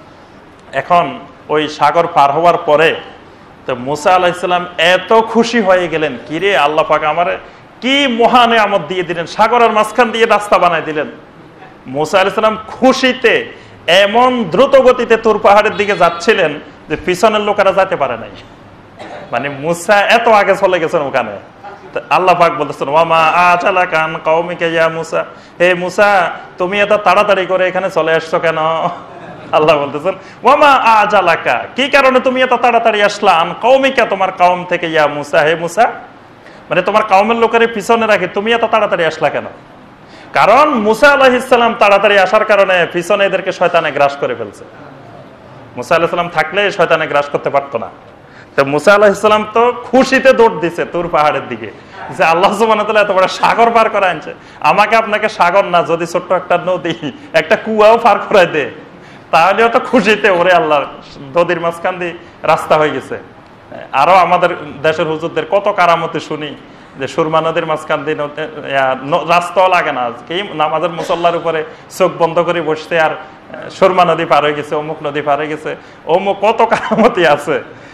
এখন ওই সাগর পার হওয়ার পরে তো মূসা আলাইহিস সালাম এত খুশি হয়ে গেলেন, কি রে আল্লাহ পাক আমারে কি মহান নিয়ামত দিয়ে দিলেন, সাগরের মাঝখান দিয়ে রাস্তা বানাই দিলেন। মূসা আলাইহিস সালাম খুশিতে এমন দ্রুত গতিতে তুর পাহাড়ের দিকে যাচ্ছিলেন যে পিছনের লোকেরা যেতে পারে নাই। মানে মূসা এত আগে চলে গেছেন ওখানে। আল্লাহ পাক বলতেছেন, ওয়ামা আজালাকা আন কওমিকা ইয়া মূসা, হে মূসা তুমি এত তাড়াতাড়ি করে এখানে চলে আসছো কেন? আল্লাহ বলতেছেন, ওয়ামা আজালাকা, কি কারণে তুমি এত তাড়াতাড়ি আসলা, আন কওমিকা, তোমার কওম থেকে, ইয়া মূসা, হে মূসা, মানে তোমার কওমের লোকের পিছনে রাখি তুমি এত তাড়াতাড়ি আসলা কেন? কারণ মূসা আলাইহিস সালাম তাড়াতাড়ি আসার কারণে পিছনে এদেরকে শয়তানে গ্রাস করে ফেলছে। মূসা আলাইহিস সালাম থাকলে শয়তানে গ্রাস করতে পারতো না। তো মূসা আলাইহিস সালাম তো খুশিতে দৌড় দিছে তুর পাহাড়ের দিকে, যে আল্লাহ সুবহানাহু ওয়া তাআলা এত বড় সাগর পার করে আনছে, আমাকে আপনাকে সাগর না, যদি ছোট্ট একটা নদী, একটা কুয়াও পার করায় দে, তাহলেও তো খুশিতে ওরে আল্লাহ নদীর মাঝখান দিয়ে রাস্তা হয়ে গেছে। আরো আমাদের দেশের হুজুরদের কত কারামতি শুনি, যে সুরমা নদীর মাঝখান দিয়ে রাস্তাও লাগে না, কি নামাজের মুসল্লার উপরে চোখ বন্ধ করে বসতে আর সুরমা নদী পার হয়ে গেছে, অমুক নদী পার হয়ে গেছে, অমুক কত কারামতি আছে।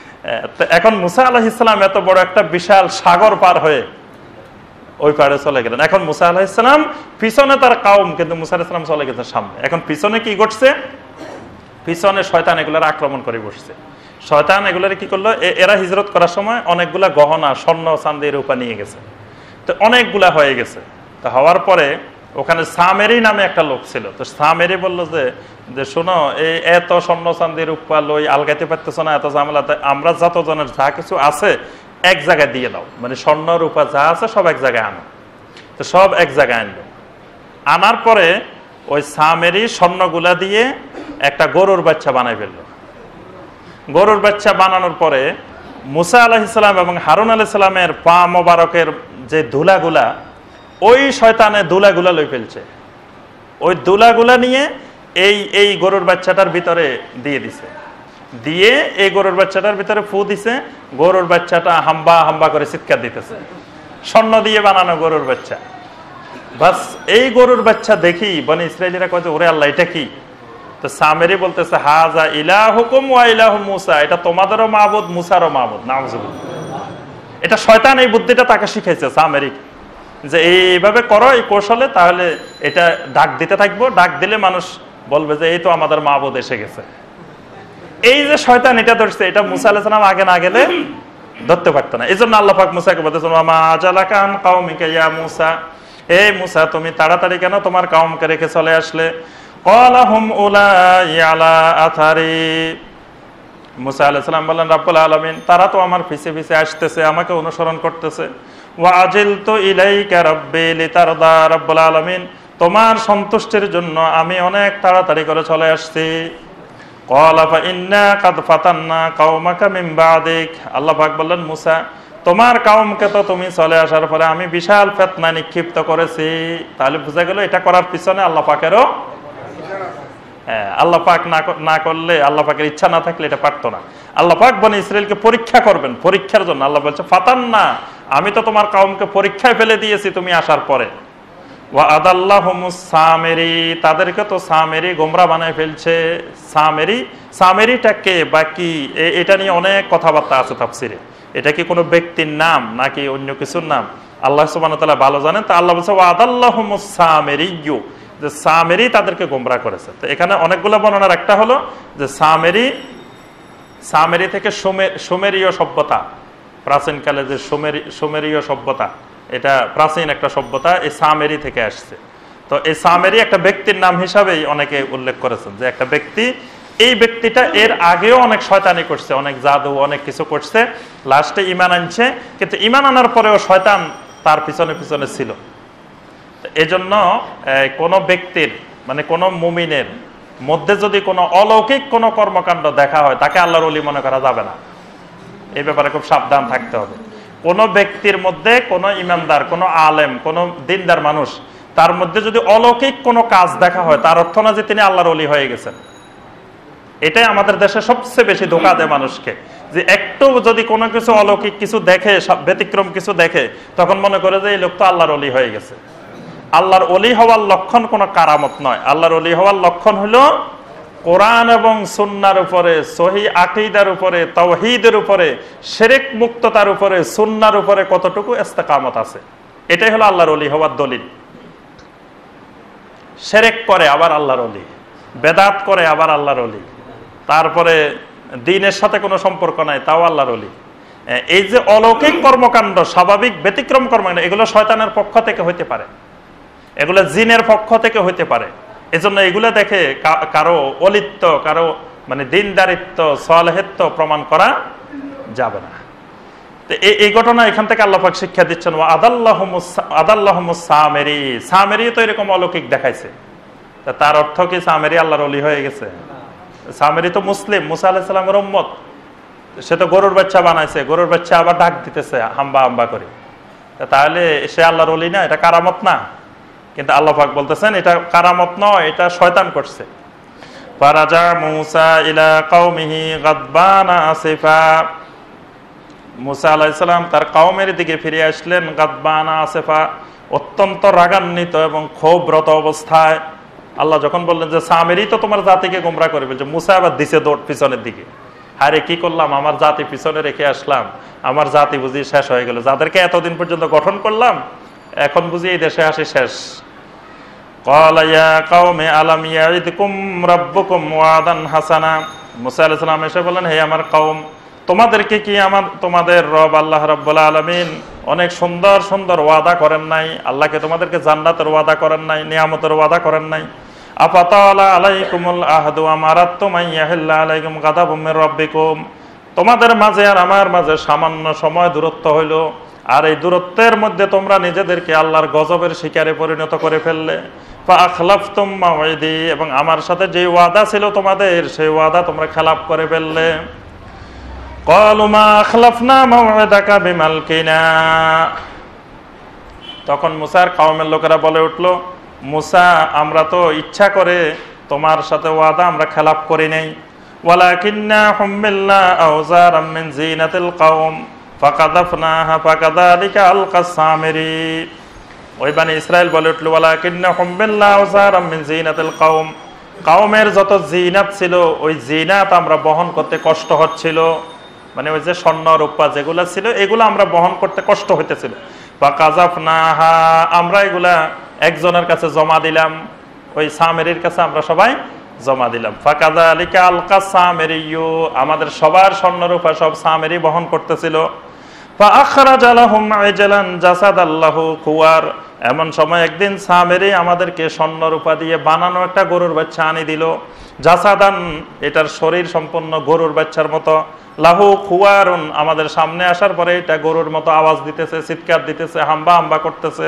এখন মূসা আলাইহিস সালাম এত বড় একটা বিশাল সাগর পার হয়ে ওই পারে চলে গেলেন। এখন মূসা আলাইহিস সালাম পিছনে তার কওম, কিন্তু মূসা আলাইহিস সালাম চলে গেছে সামনে। এখন পিছনে কি ঘটছে? পিছনে শয়তান এগুলার আক্রমণ করে বসছে। শয়তান এগুলার কি করলো, এরা হিজরত করার সময় অনেকগুলা গহনা, স্বর্ণ চাঁদি রূপা নিয়ে গেছে, তো অনেকগুলা হয়ে গেছে। তো হওয়ার পরে ওখানে সামেরি নামে একটা লোক ছিল। তো সামেরি বললো যে শোনো, এই এত স্বর্ণ চাঁদি রূপা লই আলগাইতে পারতেছ না, এত ঝামেলাতে, আমরা যতজনের যা কিছু আছে এক জায়গায় দিয়ে দাও, মানে স্বর্ণ রূপা যা আছে সব এক জায়গায় আনো। তো সব এক জায়গায় আনলো। আনার পরে ওই সামেরি স্বর্ণগুলা দিয়ে একটা গরুর বাচ্চা বানাই ফেললো। গরুর বাচ্চা বানানোর পরে মূসা আলাইহিস সালাম এবং হারুন আলাইহিস সালামের পা মোবারকের যে ধুলাগুলা, ওই শয়তানে ধুলাগুলা লই ফেলছে। ওই ধুলাগুলা নিয়ে এই গরুর বাচ্চাটার ভিতরে দিয়ে দিছে, দিয়ে এই গরুর বাচ্চাটার ভিতরে ফু দিছে। গরুর বাচ্চাটা হাম্বা হাম্বা করে চিৎকার দিতেছে, স্বর্ণ দিয়ে বানানো গরুর বাচ্চা। বাস এই গরুর বাচ্চা দেখি বনি ইসরাইলীরা কয় যে ওরে আল্লাহ এটা কি? তো সামেরি বলতেছে, হাজা ইলাহুকুম ওয়া ইলাহু মূসা, এটা তোমাদেরও মাবুদ, মূসারও মাবুদ। নাউযুবিল্লাহ। এটা শয়তান এই বুদ্ধিটা তাকে শিখাইছে সামেরি, যে এইভাবে করো এই কৌশলে, তাহলে এটা ডাক দিতে থাকবো, ডাক দিলে মানুষ বলবে যে এই তো আমাদের মাবুদ এসে গেছে। এই যে শয়তান এটা ধরছে, এটা মূসা আলাইহিস সালাম আগে না গেলে ধরতে পারতো না। এই জন্য আল্লাহ পাক মূসাকে বলতেছেন, ওয়ামা আজালাকা আন কওমিকা ইয়া মূসা, হে মূসা তুমি তাড়াতাড়ি কেন তোমার কওমকে রেখে চলে আসলে? ক্বালা হুম উলাই আলা আথারি। মূসা আলাইহিস সালাম বললেন, রব্বুল আলামিন তারা তো আমার পিছে পিছে আসতেছে, আমাকে অনুসরণ করতেছে। ওয়া আজিলতু ইলাইকা রাব্বি লিতারদা, রব্বুল আলামিন তোমার সন্তুষ্টির জন্য আমি অনেক তাড়াতাড়ি করে চলে আসছি। ক্বালা ফাইন্না কাদ ফাতান্না কওমাকা মিন বাদিক। আল্লাহ পাক বললেন, মুসা তোমার কওমকে তো তুমি চলে আসার পরে আমি বিশাল ফিতনা নিক্ষিপ্ত করেছি। তাহলে বোঝা গেল এটা করার পিছনে আল্লাহ পাকেরও আল্লাহ পাক না করলে, আল্লাহ পাকের ইচ্ছা না থাকলে এটা পারতো না। আল্লাহ পাক বনি ইসরাইলকে পরীক্ষা করবেন, পরীক্ষার জন্য আল্লাহ বলছে ফাতান্না, আমি তো তোমার কওমকে পরীক্ষায় ফেলে দিয়েছি তুমি আসার পরে। ওয়া আদাল্লাহুমুস সামেরি, তাদেরকে তো সামেরি গোমরা বানায় ফেলছে। সামেরিটা কে বা কি, এটা নিয়ে অনেক কথাবার্তা আছে তাফসিরে। এটা কি কোনো ব্যক্তির নাম নাকি অন্য কিছুর নাম, আল্লাহ সুবহানাহু ওয়া তাআলা ভালো জানেন। তা আল্লাহ বলছে ওয়া আদাল্লাহুমুস সামেরিয়্যু, যে সামেরি তাদেরকে গোমরা করেছে। তো এখানে অনেকগুলো বর্ণনার একটা হলো যে সামেরি থেকে সুমেরীয় সভ্যতা, প্রাচীনকালে যে সুমেরীয় সভ্যতা, এটা প্রাচীন একটা সভ্যতা, এই সামেরি থেকে আসছে। তো এই সামেরি একটা ব্যক্তির নাম হিসাবেই অনেকে উল্লেখ করেছেন, যে একটা ব্যক্তি, এই ব্যক্তিটা এর আগেও অনেক শয়তানি করছে, অনেক জাদু, অনেক কিছু করছে, লাস্টে ঈমান আনছে, কিন্তু ঈমান আনার পরেও শয়তান তার পিছনে পিছনে ছিল। এজন্য কোনো ব্যক্তির মানে কোনো মুমিনের মধ্যে যদি কোনো অলৌকিক কোনো কর্মকাণ্ড দেখা হয়, তাকে আল্লাহর ওলি মনে করা যাবে না। এই ব্যাপারে খুব সাবধান থাকতে হবে। কোন ব্যক্তির মধ্যে, কোন ইমানদার, কোন আলেম, কোন দিনদার মানুষ, তার মধ্যে যদি অলৌকিক কোনো কাজ দেখা হয়, তার অর্থ না যে তিনি আল্লাহর ওলি হয়ে গেছেন। এটাই আমাদের দেশে সবচেয়ে বেশি ধোঁকা দেয় মানুষকে, যে একটু যদি কোনো কিছু অলৌকিক কিছু দেখে, ব্যতিক্রম কিছু দেখে, তখন মনে করে যে এই লোক তো আল্লাহর ওলি হয়ে গেছে। আল্লাহর ওলি হওয়ার লক্ষণ কোনো কারামত নয়। আল্লাহর ওলি হওয়ার লক্ষণ হলো কোরআন এবং সুন্নাহর উপরে, সহিহ আকীদার উপরে, তাওহীদের উপরে, শিরক মুক্ততার উপরে, সুন্নাহর উপরে কতটুকু ইস্তেকামত আছে, এটাই হলো আল্লাহর ওলি হওয়ার দলিল। শিরক করে আবার আল্লাহর ওলি, বেদাত করে আবার আল্লাহর ওলি, তারপরে দ্বীনের সাথে কোনো সম্পর্ক নাই, তাও আল্লাহর ওলি। এই যে অলৌকিক কর্মকাণ্ড, স্বাভাবিক ব্যতিক্রম কর্মকাণ্ড, এগুলো শয়তানের পক্ষ থেকে হইতে পারে, এগুলো জিনের পক্ষ থেকে হইতে পারে। এজন্য এগুলো দেখে কারো অলিত্ব, কারো মানে দিনদারিত্ব, সালেহিত্ব প্রমাণ করা যাবে না। তো এই ঘটনা এখান থেকে আল্লাহ পাক শিক্ষা দিচ্ছেন, ওয়া আদাল্লাহুমুস সামেরি, সামেরি তো এরকম অলৌকিক দেখাইছে, তার অর্থ কি সামেরি আল্লাহর ওলি হয়ে গেছে? সামেরি তো মুসলিম, মুসা আলাইহিস সালামের উম্মত, সে তো গরুর বাচ্চা বানাইছে, গরুর বাচ্চা আবার ডাক দিতেছে হাম্বা হাম্বা করে, তাহলে সে আল্লাহর ওলি না? এটা কারামত না? কিন্তু আল্লাহ পাক বলতেছেন এটা কারামত নয়, এটা শয়তান করছে। ফারাজা মূসা ইলা কওমিহি গাদবানা আসিফা, মূসা আলাইহিস সালাম তার কওমের দিকে ফিরে আসলেন গাদবানা আসিফা, অত্যন্ত রাগান্বিত এবং ক্ষোভরত অবস্থায়। আল্লাহ যখন বললেন যে সামেরি তো তোমার জাতিকে গোমরা করবে, যে মূসা আবার দিছে দৌড় পিছনের দিকে, আরে কি করলাম, আমার জাতি পিছনে রেখে আসলাম, আমার জাতি বুঝি শেষ হয়ে গেল, যাদেরকে এতদিন পর্যন্ত গঠন করলাম এখন বুঝি এই দেশে আসি শেষ। ক্বালা ইয়া কওমি আলাম ইয়াইদকুম রাব্বুকুম ওয়াদান হাসানা, মূসা আলাইহিস সালাম এসে বলেন, হে আমার কওম, তোমাদেরকে কি তোমাদের রব আল্লাহ রাব্বুল আলামিন অনেক সুন্দর সুন্দর ওয়াদা করেন নাই? আল্লাহকে তোমাদেরকে জান্নাতের ওয়াদা করেন নাই, নিয়ামতের ওয়াদা করেন নাই? আফাতালা আলাইকুমুল আহদু আমারাতুম আইয়াহিল্লা আলাইকুম গাদাবুম মির রাব্বিকুম, তোমাদের মাঝে আর আমার মাঝে সামান্য সময় দূরত্ব হইল, আর এই দূরত্বের মধ্যে তোমরা নিজেদেরকে আল্লাহর গজবের শিকারে পরিণত করে ফেললে। ফাআখলাফতুম মাওয়াইদি, এবং আমার সাথে যে ওয়াদা ছিল তোমাদের, সেই ওয়াদা তোমরা খেলাপ করে ফেললে। ক্বালু মা আখলাফনা মাওয়াদাকা বিমালকিনা, তখন মূসার কওমের লোকেরা বলে উঠলো, মূসা আমরা তো ইচ্ছা করে তোমার সাথে ওয়াদা আমরা খেলাপ করি নাই, ওয়ালাকিন্না হুমিলনা আওজারাম মিন জিনাতিল কওম ফাকাযাফনাহা ফাকাযালিকা আলকাস সামিরি। ওই বানি ইসরাইল বলে উঠল, ওয়ালাকিন্না হুমিলনা আওজারাম মিন জিনাতিল কওম, কওমের যত জিনাত ছিল ওই জিনাত আমরা বহন করতে কষ্ট হচ্ছিল, মানে ওই যে স্বর্ণ রূপা যেগুলা ছিল এগুলো আমরা বহন করতে কষ্ট হইতেছিল। ফাকাযাফনাহা, আমরা এগুলা একজনের কাছে জমা দিলাম, ওই সামেরির কাছে আমরা সবাই জমা দিলাম। ফাকাযালিকা আলকাস সামিরিয়্যু, আমাদের সবার স্বর্ণরূপা সব সামেরি বহন করতেছিল। ফাআখরাজা লাহুম আজলান জাসাদাল লাহু খুয়ার, এমন সময় একদিন সামেরি আমাদেরকে স্বর্ণরূপা দিয়ে বানানো একটা গরুর বাচ্চা আনি দিল। জাসাদান, এটার শরীর সম্পূর্ণ গরুর বাচ্চার মতো, লাহু খুয়ারুন, আমাদের সামনে আসার পরে এটা গরুর মতো আওয়াজ দিতেছে, চিৎকার দিতেছে, হাম্বা হাম্বা করতেছে।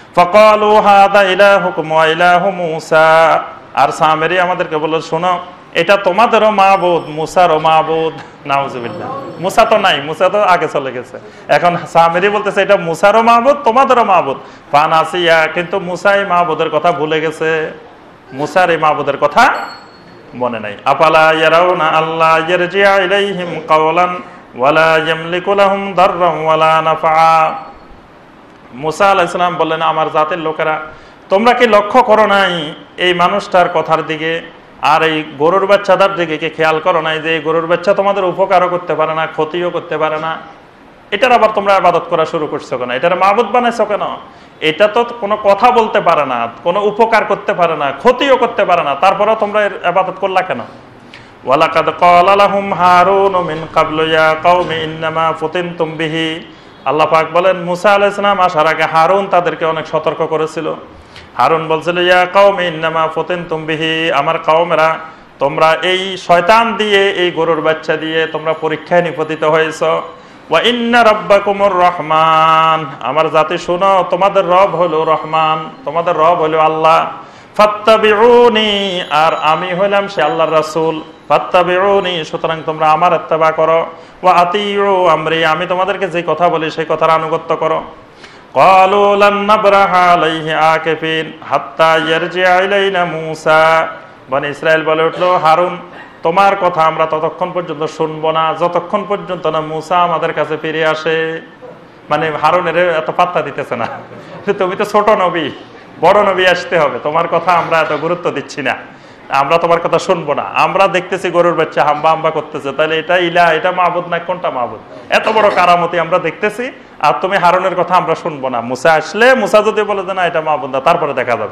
ফাকালু হাদা ইলাহুকুম ওয়া ইলাহু মূসা, আর সামেরি আমাদেরকে বলল, শোনো এটা তোমাদেরও মাবুদ, মুসারও মাবুদ। নাউজুবিল্লাহ, মুসা তো নাই, মুসা তো আগে চলে গেছে। এখন সামিরি বলতেছে এটা মুসারও মাবুদ, তোমাদেরও মাবুদ। ফানাসিয়া, কিন্তু মুসা এই মাবুদের কথা ভুলে গেছে, মুসার এই মাবুদের কথা মনে নাই। আফালা ইয়ারাউনা আল্লাহ ইয়ারজিআ ইলাইহিম কাওলান ওয়ালা ইয়ামলিকু লাহুম দাররান ওয়ালা নাফআ। মুসা আলাইহিস সালাম বললেন, আমার জাতের লোকেরা, তোমরা কি লক্ষ্য করো নাই এই মানুষটার কথার দিকে আর এই গরুর বাচ্চাটার দিকে কি খেয়াল করো নাই যে এই গরুর বাচ্চা তোমাদের উপকারও করতে পারে না, ক্ষতিও করতে পারে না? এটার আবার তোমরা ইবাদত করা শুরু করছো কেন? এটার মাবুদ বানাইছো কেন? এটা তো কোনো কথা বলতে পারে না, কোনো উপকার করতে পারে না, ক্ষতিও করতে পারে না, তারপরেও তোমরা এর ইবাদত করলা কেন? ওয়ালাকাদ ক্বালা লাহুম হারুন মিন ক্বাবলু ইয়া কওমি ইন্নামা ফুতিনতুম বিহি। আল্লাহ পাক বলেন, মুসা আলাইহিস সালাম আসার আগে হারুন তাদেরকে অনেক সতর্ক করেছিল। হারুন বলছিল, ইয়া কওমি ইন্নামা ফুতিনতুম বিহি, আমার কওমেরা, তোমরা এই শয়তান দিয়ে, এই গরুর বাচ্চা দিয়ে তোমরা পরীক্ষায় নিপতিত হয়েছো। ওয়া ইন্না রাব্বাকুমুর রহমান, আমার জাতি শোনো, তোমাদের রব হলো রহমান, তোমাদের রব হলো আল্লাহ। ফাত্তাবিউনি, আর আমি হইলাম সে আল্লাহর রাসূল। ফাত্তাবিউনি, সুতরাং তোমরা আমার ইত্তেবা করো। ওয়া আতিউ আমরি, আমি তোমাদেরকে যে কথা বলি সেই কথার আনুগত্য করো। ক্বালু লান নাবরাহা আলাইহি আকিফিন হাত্তা ইয়ারজিআ ইলাইনা মূসা। বনি ইসরাইল বলে উঠলো, হারুন, তোমার কথা আমরা ততক্ষণ পর্যন্ত শুনবো না যতক্ষণ পর্যন্ত না মূসা আমাদের কাছে ফিরে আসে। মানে হারুনের এত পাত্তা দিতেছে না, তুমি তো ছোট নবী, বড় নবী আসতে হবে, তোমার কথা আমরা এত গুরুত্ব দিচ্ছি না, আমরা তোমার কথা শুনবো না। আমরা দেখতেছি গরুর বাচ্চা হাম্বা হাম্বা করতেছে, তাহলে এটা ইলা, এটা মাবুদ না, কোনটা মাবুদ? এত বড় কারামতি আমরা দেখতেছি, আর তুমি হারুনের কথা আমরা শুনবো না। মুসা আসলে, মুসা যদি বলে যে না এটা মাবুদ না, তারপরে দেখা যাবে।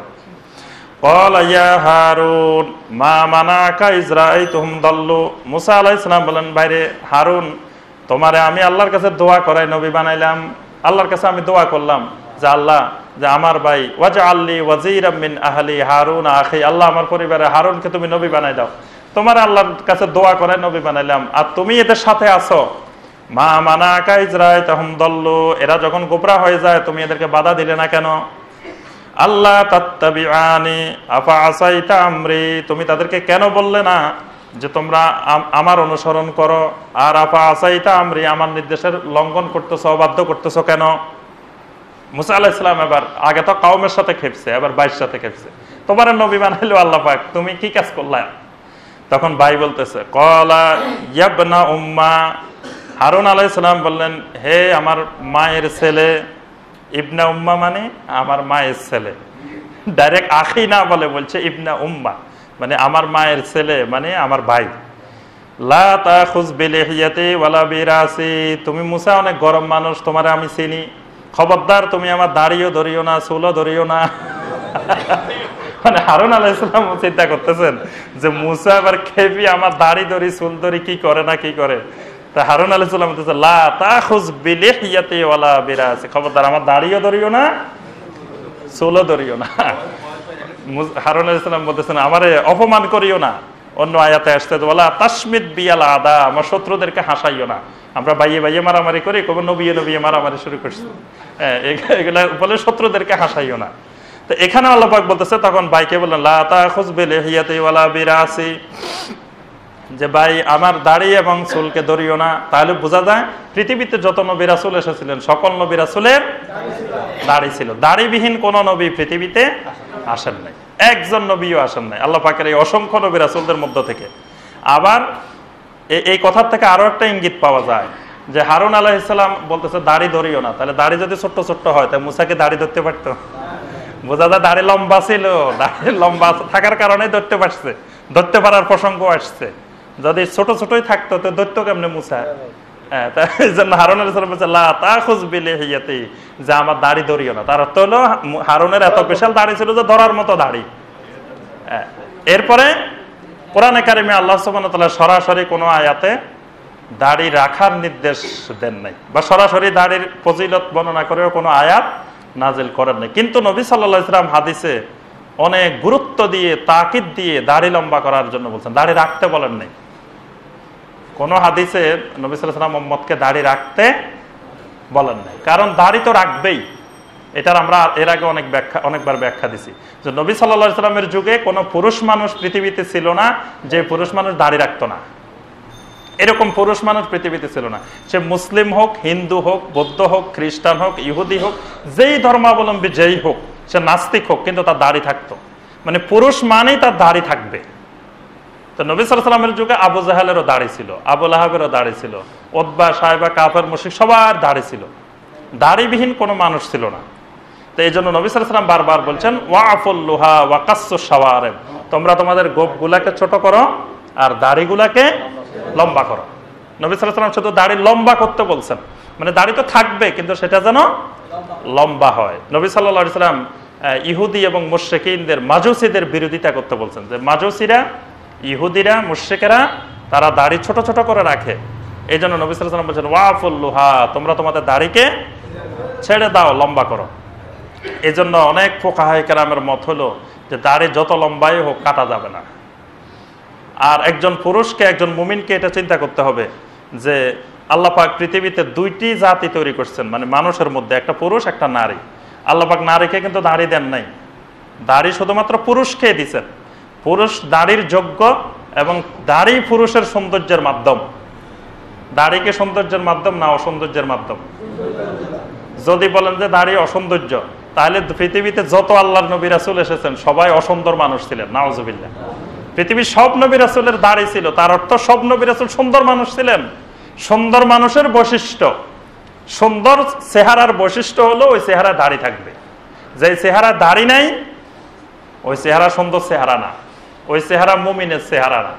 ক্বালা ইয়া হারুন মা মানাকা ইয রাআইতুহুম দাল্লু। মুসা আলাইহিস সালাম বলেন, বাইরে হারুন, তোমারে আমি আল্লাহর কাছে দোয়া করাই নবী বানাইলাম, আল্লাহর কাছে আমি দোয়া করলাম যে আল্লাহ, যে আমার ভাই ওয়াজআলনি ওয়াজিরাম মিন আহলি হারুন আখি, আল্লাহ আমার পরিবারে হারুনকে তুমি নবী বানাই দাও। তোমার আল্লাহর কাছে দোয়া করাই নবী বানাইলাম, আর তুমি এদের সাথে আছো। মা মানাকা ইয রাআইতুহুম দাল্লু, এরা যখন গোমরা হয়ে যায় তুমি এদেরকে বাধা দিলে না কেন? আল্লাহ তাত্তাবিআনি আফা আসাইতা আমরি, তুমি তাদেরকে কেন বললে না যে তোমরা আমার অনুসরণ করো? আর আফা আসাইতা আমরি, আমার নির্দেশের লঙ্ঘন করতেছো, অবাধ্য করতেছো কেন? মুসা আলাইহিস সালাম এবার, আগে তো কওমের সাথে খেপছে, এবার ভাইয়ের সাথে খেপছে। তোমার নবী বানাইলো আল্লাহ পাক, তুমি কি কাজ করলা? তখন ভাই বলতেছে, ক্বালা ইয়াবনা উম্মা। হারুন আলাইহিস সালাম বললেন, হে আমার মায়ের ছেলে। ইবনা উম্মা মানে আমার মায়ের ছেলে, ডাইরেক্ট আখি না বলে বলছে ইবনা উম্মা, মানে আমার মায়ের ছেলে, মানে আমার ভাই। লা তাখুজ বিলিহিয়াতি ওয়ালা বিরাসি, তুমি মুসা অনেক গরম মানুষ, তোমারে আমি চিনি, খবরদার তুমি আমার দাড়িও ধরিও না, চুলও ধরিও না। মানে হারুন আলাইহিস সালাম চিন্তা করতেছেন যে মুসা আবার খেপি আমার দাড়ি ধরি, চুল ধরি, কি করে না কি করে। হারুন আলাইহিস সালাম বলতেছে, লা তাখুজ বিলিহিয়াতি ওয়ালা বিরাসি, খবরদার আমার দাড়িও ধরিও না, চুলও ধরিও না। হারুন আলাইহিস সালাম বলতেছেন, আমারে অপমান করিও না। অন্য আয়াতে আসছে, ওয়ালা তাশমিদ বিয়াল আদা, আমার শত্রুদেরকে হাসাইও না। আমরা বাইয়ে বাইয়ে মারামারি করি, কবে নবিয়ে নবিয়ে মারামারি শুরু করছি, এগুলা বলে শত্রুদেরকে হাসাইও না। তো এখানে আল্লাহ পাক বলতেছে, তখন ভাইকে বললেন, লা তাখুজ বিলিহিয়াতি ওয়ালা বিরাসি, যে ভাই আমার দাড়ি এবং চুলকে ধরিও না। তাহলে বোঝা যায় পৃথিবীতে যত নবী রাসূল এসেছিলেন সকল নবী রাসূলের দাড়ি ছিল, দাড়িবিহীন কোন নবী পৃথিবীতে আসেন নাই, একজন নবীও আসেন নাই আল্লাহ পাকের এই অসংখ্য নবী রাসূলদের মধ্য থেকে। আবার এই কথার থেকে আরো একটা ইঙ্গিত পাওয়া যায় যে হারুন আলাইহিস সালাম বলতেছে দাড়ি ধরিও না, তাহলে দাড়ি যদি ছোট্ট ছোট্ট হয় তাহলে মুসাকে দাড়ি ধরতে পারতো? বোঝা যায় দাড়ি লম্বা ছিল, দাড়ি লম্বা থাকার কারণে ধরতে পারছে, ধরতে পারার প্রসঙ্গ আসছে। যদি ছোট ছোটই থাকতো তো ধরতো কেমনে মুসা? এই জন্য হারুন আলাইহিস সালাম বলছে, লা তাখুজ বিলিহিয়াতি, যে আমার দাড়ি ধরিও না। তার অর্থ হলো হারুনের এত বিশাল দাড়ি ছিল যে ধরার মতো দাড়ি। এরপরে কোরআনে কারিমে আল্লাহ সুবহানাহু ওয়া তাআলা সরাসরি কোনো আয়াতে দাড়ি রাখার নির্দেশ দেন নাই, বা সরাসরি দাড়ির ফজিলত বর্ণনা করেও কোনো আয়াত নাজিল করেন নাই। কিন্তু নবী সাল্লাল্লাহু আলাইহি ওয়াসাল্লাম হাদিসে অনেক গুরুত্ব দিয়ে, তাকিদ দিয়ে দাড়ি লম্বা করার জন্য বলছেন, দাড়ি রাখতে বলেন নাই। কোন হাদিসে নবী সাল্লাল্লাহু আলাইহি ওয়াসাল্লাম উম্মতকে দাড়ি রাখতে বলেন নাই, কারণ দাড়ি তো রাখবেই, এটার আমরা এর আগে অনেকবার ব্যাখ্যা দিছি যে নবী সাল্লাল্লাহু আলাইহি সাল্লামের যুগে কোনো পুরুষ মানুষ পৃথিবীতে ছিল না যে পুরুষ মানুষ দাড়ি রাখতো না। এরকম পুরুষ মানুষ পৃথিবীতে ছিল না। সে মুসলিম হোক, হিন্দু হোক, বৌদ্ধ হোক, খ্রিস্টান হোক, ইহুদি হোক, যেই ধর্মাবলম্বী যেই হোক, সে নাস্তিক হোক, কিন্তু তার দাড়ি থাকতো। মানে পুরুষ মানেই তার দাড়ি থাকবে। তো নবী সাল্লাল্লাহু আলাইহি সাল্লামের যুগে আবু জাহেলেরও দাড়ি ছিল, আবু লাহাবেরও দাড়ি ছিল, উতবা, সাইবা, কাফের, মুশরিক সবার দাড়ি ছিল। দাড়িবিহীন কোনো মানুষ ছিল না। তো এই জন্য নবী সাল্লাল্লাহু আলাইহি সাল্লাম বারবার বলছেন ওয়াফুল লুহা ওয়া কাসসুশ শাওয়ারিব, তোমরা তোমাদের গোঁফগুলাকে ছোট করো আর দাড়িগুলাকে লম্বা করো। নবী সাল্লাল্লাহু আলাইহি সাল্লাম শুধু দাড়ি লম্বা করতে বলছেন, মানে দাড়ি তো থাকবে কিন্তু সেটা যেন লম্বা হয়। নবী সাল্লাল্লাহু আলাইহি সাল্লাম ইহুদি এবং মুশরিকিনদের, মাজুসীদের বিরোধিতা করতে বলছেন যে মাজুসীরা, ইহুদিরা, মুশরিকেরা তারা দাড়ি ছোট ছোট করে রাখে। এই জন্য নবী সাল্লাল্লাহু আলাইহি সাল্লাম বলছেন ওয়াফুল লুহা, তোমরা তোমাদের দাড়িকে ছেড়ে দাও, লম্বা করো। এই জন্য অনেক ফুকাহায়ে কেরামের মত হলো যে দাড়ি যত লম্বাই হোক কাটা যাবে না। আর একজন পুরুষকে, একজন মুমিনকে এটা চিন্তা করতে হবে যে আল্লাহ পাক পৃথিবীতে দুইটি জাতি তৈরি করছেন, মানে মানুষের মধ্যে একটা পুরুষ একটা নারী। আল্লাহ পাক নারীকে কিন্তু দাড়ি দেন নাই, দাড়ি শুধুমাত্র পুরুষকে দিয়েছেন। পুরুষ দাড়ির যোগ্য এবং দাড়ি পুরুষের সৌন্দর্যের মাধ্যম। দাড়িকে সৌন্দর্যের মাধ্যম না অসৌন্দর্যের মাধ্যম? যদি বলেন যে দাড়ি অসৌন্দর্য, তাহলে পৃথিবীতে যত আল্লাহর নবী রাসূল এসেছেন সবাই অসুন্দর মানুষ ছিলেন, নাউজুবিল্লাহ। পৃথিবীর সব নবী রাসূলের দাড়ি ছিল, তার অর্থ সব নবী রাসূল সুন্দর মানুষ ছিলেন। সুন্দর মানুষের বৈশিষ্ট্য, সুন্দর চেহারার বৈশিষ্ট্য হলো ওই চেহারা দাড়ি থাকবে। যে চেহারা দাড়ি নাই ওই চেহারা সুন্দর চেহারা না, ওই চেহারা মুমিনের চেহারা না।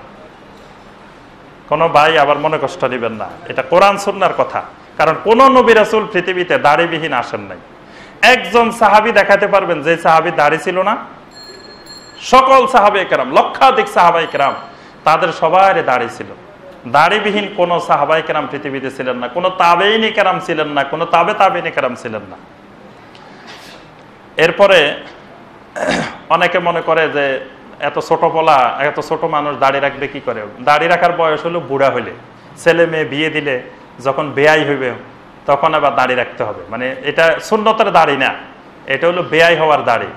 কোনো ভাই আবার মনে কষ্ট নেবেন না, এটা কোরআন সুন্নাহর কথা। কারণ কোন নবী রাসূল পৃথিবীতে দাড়িবিহীন আসেন নাই। একজন সাহাবী দেখাতে পারবেন যে সাহাবী দাড়ি ছিল না? সকল সাহাবায়ে কেরাম, লক্ষাধিক সাহাবায়ে কেরাম, তাদের সবার দাড়ি ছিল। দাড়িবিহীন কোন সাহাবায়ে কেরাম পৃথিবীতে ছিলেন না, কোন তাবেঈনে কেরাম ছিলেন না, কোন তাবেঈনে কেরাম ছিলেন না। এরপরে অনেকে মনে করে যে এত ছোট পোলা, এত ছোট মানুষ দাড়ি রাখবে কি করে? দাড়ি রাখার বয়স হলো বুড়া হইলে, ছেলে মেয়ে বিয়ে দিলে, যখন বেয়াই হইবে তখন আবার দাড়ি রাখতে হবে। মানে এটা সুন্নতের দাড়ি না, এটা হলো বেয়াই হওয়ার দাড়ি,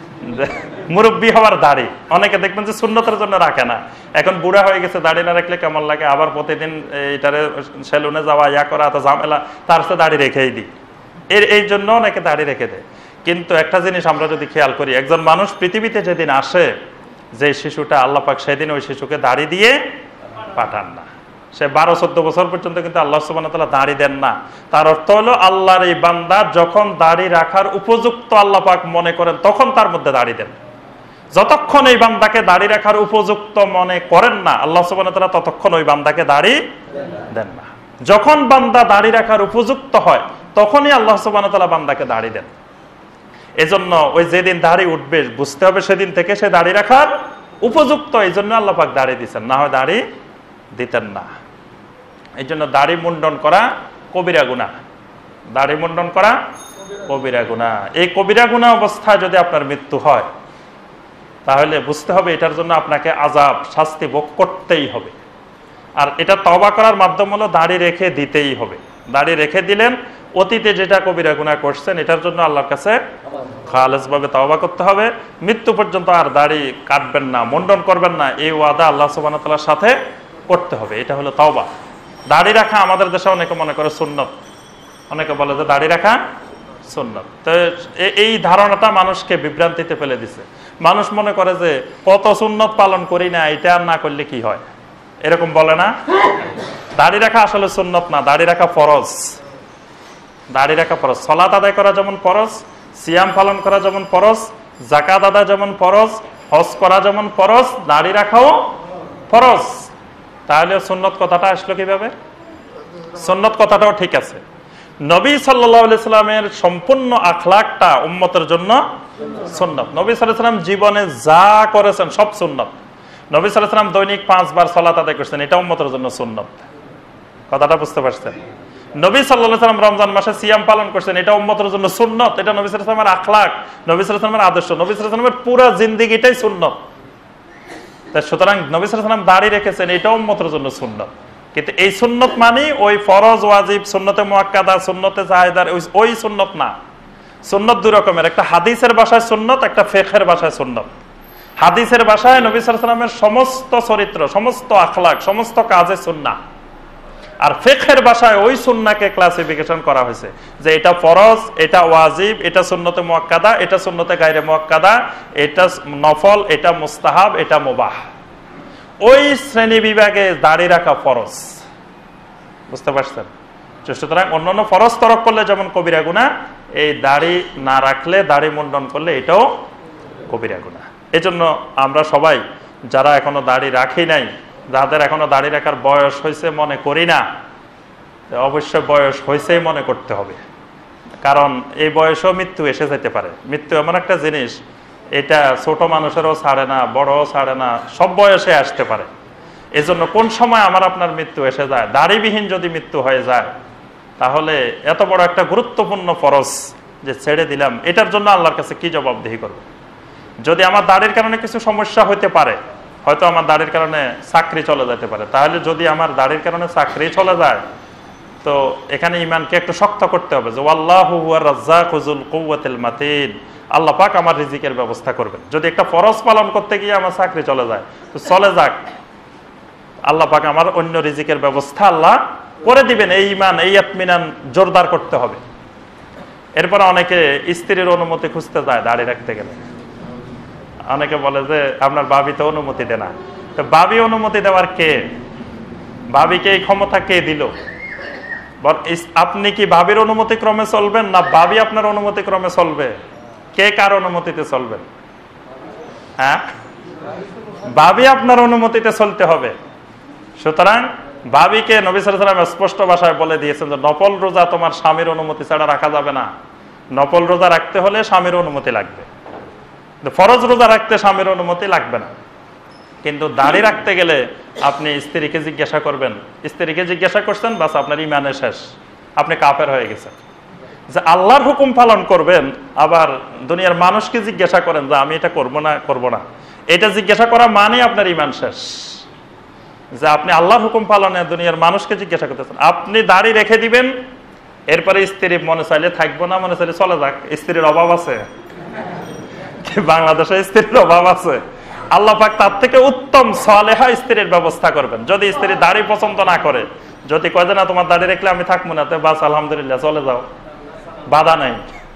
মুরব্বী হওয়ার দাড়ি। অনেকে দেখবেন যে সুন্নতের জন্য রাখে না, এখন বুড়া হয়ে গেছে, দাড়ি না রাখলে কেমন লাগে, আবার প্রতিদিন এটারে সেলুনে যাওয়া, ইয়া করা, এত ঝামেলা, তার সাথে দাড়ি রেখেই দিই, এই জন্য অনেকে দাড়ি রেখে দেয়। কিন্তু একটা জিনিস আমরা যদি খেয়াল করি, একজন মানুষ পৃথিবীতে যেদিন আসে, যে শিশুটা আল্লাহ পাক সেদিন ওই শিশুকে দাড়ি দিয়ে পাঠান না। সে 12-14 বছর পর্যন্ত কিন্তু আল্লাহ সুবহানাহু ওয়া তাআলা দাড়ি দেন না। তার অর্থ হলো আল্লাহর এই বান্দা যখন দাড়ি রাখার উপযুক্ত আল্লাহ পাক মনে করেন তখন তার মধ্যে দাড়ি দেন। যতক্ষণ এই বান্দাকে দাড়ি রাখার উপযুক্ত মনে করেন না আল্লাহ সুবহানাহু ওয়া তাআলা, ততক্ষণ ওই বান্দাকে দাড়ি দেন না। যখন বান্দা দাড়ি রাখার উপযুক্ত হয় তখনই আল্লাহ সুবহানাহু ওয়া তাআলা বান্দাকে দাড়ি দেন। এজন্য ওই যেদিন দাড়ি উঠবে বুঝতে হবে সেদিন থেকে সে দাড়ি রাখার উপযুক্ত, এই জন্য আল্লাহ পাক দাড়ি দিচ্ছেন, না হয় দাড়ি দিতেন না। এই জন্য দাড়ি মুন্ডন করা কবিরা গুনাহ, দাড়ি মুন্ডন করা কবিরা গুনাহ। এই কবিরা গুনাহ অবস্থায় যদি আপনার মৃত্যু হয় তাহলে বুঝতে হবে এটার জন্য আপনাকে আযাব, শাস্তি ভোগ করতেই হবে। আর এটা তওবা করার মাধ্যম হলো দাড়ি রেখে দিতেই হবে। দাড়ি রেখে দিলেন, অতীতে যেটা কবিরা গুনাহ করছেন এটার জন্য আল্লাহর কাছে খালেসভাবে তওবা করতে হবে। মৃত্যু পর্যন্ত আর দাড়ি কাটবেন না, মুন্ডন করবেন না, এই ওয়াদা আল্লাহ সুবহানাহু ওয়া তাআলার সাথে করতে হবে। এটা হলো তওবা। দাড়ি রাখা আমাদের দেশে অনেকে মনে করে সুন্নত, অনেকে বলে যে দাড়ি রাখা সুন্নত। তো এই ধারণাটা মানুষকে বিভ্রান্তিতে ফেলে দিছে। মানুষ মনে করে যে কত সুন্নত পালন করি না, এটা আর না করলে কি হয়, এরকম বলে না। দাড়ি রাখা আসলে সুন্নত না, দাড়ি রাখা ফরজ। দাড়ি রাখা ফরজ। সালাত আদায় করা যেমন ফরজ, সিয়াম পালন করা যেমন ফরজ, যাকাত আদায় যেমন ফরজ, হজ করা যেমন ফরজ, দাড়ি রাখাও ফরজ। তাহলে সুন্নত কথাটা আসলো কিভাবে? সুন্নত কথাটাও ঠিক আছে। নবী সাল্লাল্লাহু আলাইহি সাল্লামের সম্পূর্ণ আখলাকটা উম্মতের জন্য সুন্নত। নবী সাল্লাল্লাহু আলাইহি সাল্লাম জীবনে যা করেছেন সব সুন্নত। নবী সাল্লাল্লাহু আলাইহি সাল্লাম দৈনিক 5 বার সালাত আদায় করছেন, এটা উম্মতের জন্য সুন্নত। কথাটা বুঝতে পারছেন? নবী সাল্লাল্লাহু আলাইহি সাল্লাম রমজান মাসে সিয়াম পালন করছেন, এটা উম্মতের জন্য সুন্নত। এটা নবী সাল্লাল্লাহু আলাইহি সাল্লামের আখলাক, নবী সাল্লাল্লাহু আলাইহি সাল্লামের আদর্শ, নবী সাল্লাল্লাহু আলাইহি সাল্লামের পুরো জিন্দেগিটাই সুন্নত। তাই সুতরাং নবী সাল্লাল্লাহু আলাইহি সাল্লাম দাড়ি রেখেছেন, এটা উম্মতের জন্য সুন্নত। কিন্তু এই সুন্নত মানে ওই ফরজ, ওয়াজিব, সুন্নতে মুআক্কাদা, সুন্নতে জায়েদার ওই সুন্নত না। সুন্নত দুই রকমের, একটা হাদিসের ভাষায় সুন্নত, একটা ফিকহের ভাষায় সুন্নত। হাদিসের ভাষায় নবী সাল্লাল্লাহু আলাইহি ওয়াসাল্লামের সমস্ত চরিত্র, সমস্ত আখলাক, সমস্ত কাজে সুন্নাহ। আর ফিকহের ভাষায় ওই সুন্নাহকে ক্লাসিফিকেশন করা হয়েছে যে এটা ফরজ, এটা ওয়াজিব, এটা সুন্নতে মুআক্কাদা, এটা সুন্নতে গায়রে মুআক্কাদা, এটা নফল, এটা মুস্তাহাব, এটা মুবাহ। ওই শ্রেণী বিভাগে দাড়ি রাখা ফরজ, বুঝতে পারছেন? সুতরাং অন্যান্য ফরজ তরক করলে যেমন কবিরা গুনাহ, এই দাড়ি না রাখলে, দাড়ি মুন্ডন করলে এটাও কবিরা গুনাহ। এজন্য আমরা সবাই যারা এখনো দাড়ি রাখি নাই, যাদের এখনো দাড়ি রাখার বয়স হয়েছে মনে করি না, অবশ্যই বয়স হয়েছেই মনে করতে হবে। কারণ এই বয়সেও মৃত্যু এসে যেতে পারে। মৃত্যু এমন একটা জিনিস, এটা ছোট মানুষেরও ছাড়ে না, বড়ও ছাড়ে না, সব বয়সে আসতে পারে। এজন্য কোন সময় আমার আপনার মৃত্যু এসে যায়, দাড়িবিহীন যদি মৃত্যু হয়ে যায়, তাহলে এত বড় একটা গুরুত্বপূর্ণ ফরজ যে ছেড়ে দিলাম, এটার জন্য আল্লাহর কাছে কি জবাবদিহি করবে? যদি আমার দাড়ির কারণে কিছু সমস্যা হইতে পারে, হয়তো আমার দাড়ির কারণে চাকরি চলে যেতে পারে, তাহলে যদি আমার দাড়ির কারণে চাকরি চলে যায়, তো এখানে ইমানকে একটু শক্ত করতে হবে যে আল্লাহু হুয়ার রাজ্জাকু যুল কুওয়াতিল মাতিন, আল্লাহ পাক আমার রিজিকের ব্যবস্থা করবেন। যদি একটা ফরজ পালন করতে গিয়ে আমার চাকরি চলে যায়, তো চলে যাক, আল্লাহ পাক আমার অন্য রিজিকের ব্যবস্থা আল্লাহ করে দিবেন। এই ইমান, এই ইতমিনান জোরদার করতে হবে। এরপর অনেকে স্ত্রীর অনুমতি খুঁজতে যায় দাড়ি রাখতে গেলে। অনেকে বলে যে আপনার ভাবি তো অনুমতি দেয় না। তো ভাবি অনুমতি দেওয়ার কে? ভাবিকে এই ক্ষমতা কে দিল? আপনি কি ভাবির অনুমতি ক্রমে চলবেন, না ভাবি আপনার অনুমতি ক্রমে চলবে? কে কার অনুমতিতে চলবেন? হ্যাঁ, ভাবি আপনার অনুমতিতে চলতে হবে। সুতরাং ভাবিকে নবী সাল্লাল্লাহু আলাইহি ওয়াসাল্লাম স্পষ্ট ভাষায় বলে দিয়েছেন যে নফল রোজা তোমার স্বামীর অনুমতি ছাড়া রাখা যাবে না। নফল রোজা রাখতে হলে স্বামীর অনুমতি লাগবে, ফরজ রোজা রাখতে স্বামীর অনুমতি লাগবে না। কিন্তু দাড়ি রাখতে গেলে আপনি স্ত্রীকে জিজ্ঞাসা করবেন, স্ত্রীকে জিজ্ঞাসা করছেন, বাস আপনার ইমানে শেষ, আপনি কাফের হয়ে গেছেন। যে আল্লাহর হুকুম পালন করবেন, আবার দুনিয়ার মানুষকে জিজ্ঞাসা করেন যে আমি এটা করব না করব না, এটা জিজ্ঞাসা করা মানে আপনার ইমান শেষ। যে আপনি আল্লাহর হুকুম পালনে দুনিয়ার মানুষকে জিজ্ঞাসা করতেছেন। আপনি দাড়ি রেখে দিবেন, এরপরে স্ত্রী মনে চাইলে থাকবো না, মনে চাইলে চলে যাক। স্ত্রীর অভাব আছে? বাংলাদেশে স্ত্রীর অভাব আছে? আল্লাহ পাক তার থেকে উত্তম সালেহা স্ত্রীর ব্যবস্থা করবেন। যদি স্ত্রী দাড়ি পছন্দ না করে, যদি কয় যে না তোমার দাড়ি রাখলে আমি থাকবো না, তো বাস আলহামদুলিল্লাহ চলে যাও, বাধা নাই।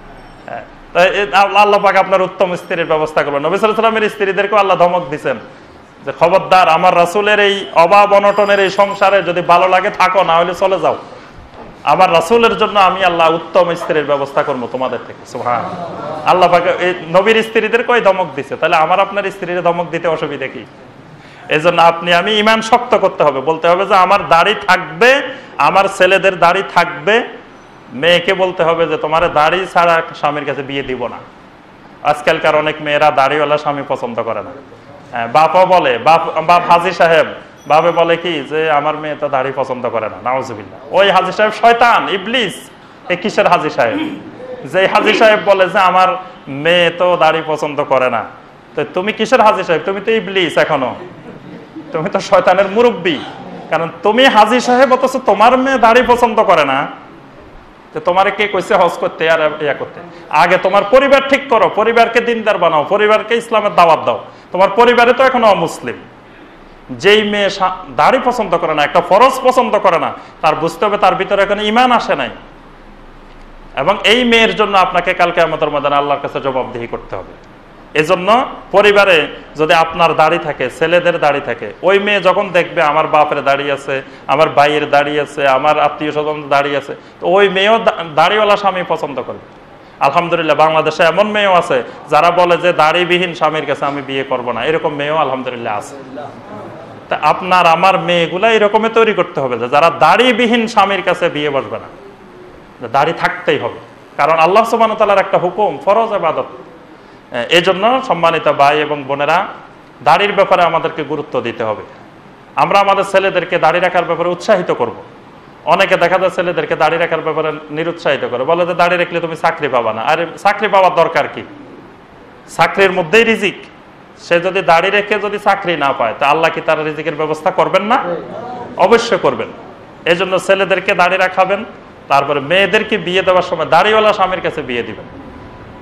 আল্লাহ পাক আপনার উত্তম স্ত্রীর ব্যবস্থা করবেন। নবী সাল্লাল্লাহু আলাইহি ওয়াসাল্লামের স্ত্রীদেরকে আল্লাহ ধমক দিচ্ছেন যে খবরদার, আমার রাসূলের এই অভাব অনটনের এই সংসারে যদি ভালো লাগে থাকো, না হলে চলে যাও। আমার রাসূলের জন্য আমি আল্লাহ উত্তম স্ত্রীর ব্যবস্থা করবো তোমাদের থেকে। সুবহানাল্লাহ। আল্লাহ পাক এই নবীর স্ত্রীদেরকে ওই ধমক দিছে, তাহলে আমার আপনার স্ত্রীর ধমক দিতে অসুবিধা কি? এজন্য আপনি আমি ইমান শক্ত করতে হবে, বলতে হবে যে আমার দাড়ি থাকবে, আমার ছেলেদের দাড়ি থাকবে। মেয়েকে বলতে হবে যে তোমার দাড়ি ছাড়া স্বামীর কাছে বিয়ে দিব না। আজকালকার অনেক মেয়েরা দাড়িওয়ালা স্বামী পছন্দ করে না। বাপও বলে, বাপ হাজী সাহেব বাবে বলে কি যে আমার মেয়ে তো দাড়ি পছন্দ করে না, নাউজুবিল্লাহ। ওই হাজী সাহেব শয়তান, ইবলিস। এ কিসের হাজী সাহেব? যে হাজী সাহেব বলে যে আমার মেয়ে তো দাড়ি পছন্দ করে না, তো তুমি কিসের হাজী সাহেব? তুমি তো ইবলিস, এখনো তুমি তো শয়তানের মুরব্বী। কারণ তুমি হাজী সাহেব, অথচ তোমার মেয়ে দাড়ি পছন্দ করে না। তোমার কে কইছে হজ করতে আর ইয়া করতে? আগে তোমার পরিবার ঠিক করো, পরিবারকে দিনদার বানাও, পরিবারকে ইসলামের দাওয়াত দাও। তোমার পরিবারে তো এখনো অমুসলিম। যেই মেয়ে দাড়ি পছন্দ করে না, একটা ফরজ পছন্দ করে না, তার বুঝতে হবে তার ভিতরে এখন ঈমান আসে নাই। এবং এই মেয়ের জন্য আপনাকে কালকে কিয়ামতের ময়দানে আল্লাহর কাছে জবাবদিহি করতে হবে। এজন্য পরিবারে যদি আপনার দাড়ি থাকে, ছেলেদের দাড়ি থাকে, ওই মেয়ে যখন দেখবে আমার বাপের দাড়ি আছে, আমার ভাইয়ের দাড়ি আছে, আমার আত্মীয় স্বজন দাড়ি আছে, তো ওই মেয়েও দাড়িওয়ালা স্বামী পছন্দ করবে। আলহামদুলিল্লাহ বাংলাদেশে এমন মেয়েও আছে যারা বলে যে দাড়িবিহীন স্বামীর কাছে আমি বিয়ে করব না, এরকম মেয়েও আলহামদুলিল্লাহ আছে। তা আপনার আমার মেয়েগুলা এরকমই তৈরি করতে হবে যে যারা দাড়িবিহীন স্বামীর কাছে বিয়ে বসবে না, দাড়ি থাকতেই হবে। কারণ আল্লাহ সুবহানাহু ওয়া তাআলার একটা হুকুম, ফরজ ইবাদত। এই জন্য সম্মানিত ভাই এবং বোনেরা, দাড়ির ব্যাপারে আমাদেরকে গুরুত্ব দিতে হবে। আমরা আমাদের ছেলেদেরকে দাড়ি রাখার ব্যাপারে উৎসাহিত করব। অনেকে দেখা যায় ছেলেদেরকে দাড়ি রাখার ব্যাপারে নিরুৎসাহিত করে, বলে যে দাড়ি রাখলে তুমি চাকরি পাবা না। আরে চাকরি পাওয়ার দরকার কি? চাকরির মধ্যেই রিজিক। সে যদি দাড়ি রেখে যদি চাকরি না পায়, তা আল্লাহ কি তার রিজিকের ব্যবস্থা করবেন না? অবশ্যই করবেন। এই জন্য ছেলেদেরকে দাড়ি রাখাবেন, তারপরে মেয়েদেরকে বিয়ে দেওয়ার সময় দাড়িওয়ালা স্বামীর কাছে বিয়ে দিবেন।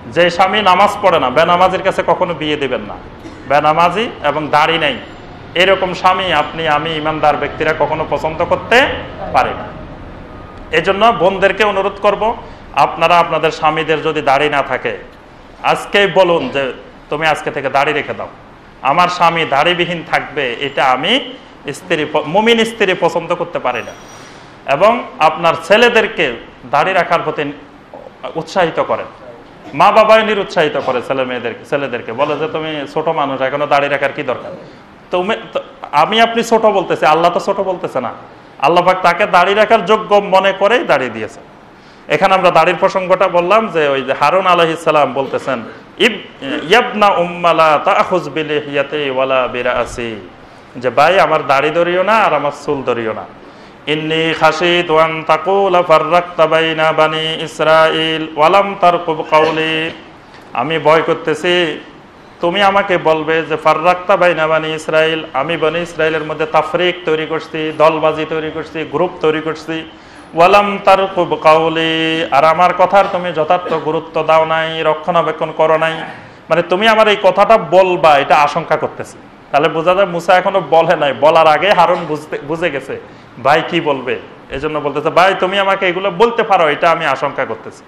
যে স্বামী নামাজ পড়ে না, বেনামাজির কাছে কখনো বিয়ে দিবেন না। বেনামাজি এবং দাড়ি নেই এরকম স্বামী আপনি, আমি, ইমানদার ব্যক্তিরা কখনো পছন্দ করতে পারি না। এজন্য বোনদেরকে অনুরোধ করব, আপনারা আপনাদের স্বামীদের যদি দাড়ি না থাকে আজকেই বলুন যে তুমি আজকে থেকে দাড়ি রেখে দাও, আমার স্বামী দাড়িবিহীন থাকবে, এটা আমি স্ত্রী, মুমিন স্ত্রী পছন্দ করতে পারি না। এবং আপনার ছেলেদেরকে দাড়ি রাখার প্রতি উৎসাহিত করেন, মা বাবাই নিরুৎসাহিত করে ছেলেদেরকে বলে যে তুমি ছোট মানুষ, এখনো দাড়ি রাখার কি দরকার। তুমি, আমি আপনি ছোট বলতেছে, আল্লাহ তো ছোট বলতেছে না। আল্লাহ পাক তাকে দাড়ি রাখার যোগ্য মনে করেই দাড়ি দিয়েছে। এখানে আমরা দাড়ির প্রসঙ্গটা বললাম যে ওই যে হারুন আলাইহিস সালাম বলতেছেন ইয়াবনা উম্মালা তাখুজ বিলিহিয়াতি ওয়ালা বিরাসি, যে ভাই আমার দাড়ি ধরিও না আর আমার চুল ধরিও না। ইন্নী খাশিতু আন তাকুলা ফাররাকতা বাইনা বানি ইসরাঈল ওয়া লাম তারকুব কাওলি, আমি ভয় করতেছি তুমি আমাকে বলবে যে ফাররাকতা বাইনা বানি ইসরাঈল, আমি বনি ইসরাইলের মধ্যে তাফরিক তৈরি করছি, দলবাজি তৈরি করছি, গ্রুপ তৈরি করছি। ওয়ালাম তারকুব কাওলি, আর আমার কথার তুমি যথার্থ গুরুত্ব দাও নাই, রক্ষণাবেক্ষণ করো নাই। মানে তুমি আমার এই কথাটা বলবা এটা আশঙ্কা করতেছি। তাহলে বোঝা যায় মুসা এখনো বলে নাই, বলার আগে হারুন বুঝে গেছে ভাই কি বলবে, এজন্য বলতেছে ভাই তুমি আমাকে এগুলো বলতে পারো, এটা আমি আশঙ্কা করতেছি।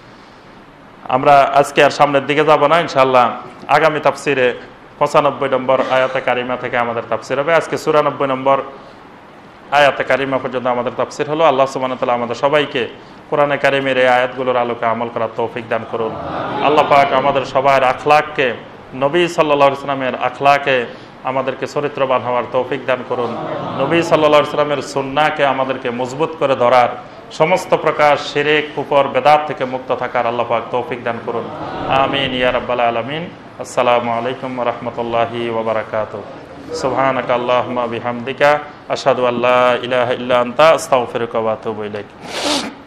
আমরা আজকে আর সামনের দিকে যাব না, ইনশাআল্লাহ আগামী তাফসিরে 95 নম্বর আয়াতে কারিমা থেকে আমাদের তাফসির হবে। আজকে 94 নম্বর আয়াতে কারিমা পর্যন্ত আমাদের তাফসির হলো। আল্লাহ সুবহানাহু ওয়া তাআলা আমাদের সবাইকে কোরআনে কারিমের এই আয়াতগুলোর আলোকে আমল করার তৌফিক দান করুন। আল্লাহ পাক আমাদের সবার আখলাককে, নবী সাল্লাল্লাহু আলাইহি ওয়াসাল্লামের আখলাকে আমাদেরকে চরিত্রবান হওয়ার তৌফিক দান করুন। নবী সাল্লাল্লাহু আলাইহি ওয়াসাল্লামের সুন্নাহকে আমাদেরকে মজবুত করে ধরার, সমস্ত প্রকার শিরক, কুফর, বেদাত থেকে মুক্ত থাকার আল্লাহ পাক তৌফিক দান করুন। আমিন ইয়া রাব্বাল আলামিন। আসসালামু আলাইকুম ওয়া রাহমাতুল্লাহি ওয়া বারাকাতুহু। সুবহানাকা আল্লাহুম্মা বিহামদিকা আশহাদু আল্লা ইলাহা ইল্লা আনতা আস্তাগফিরুকা ওয়া আতুবু ইলাইক।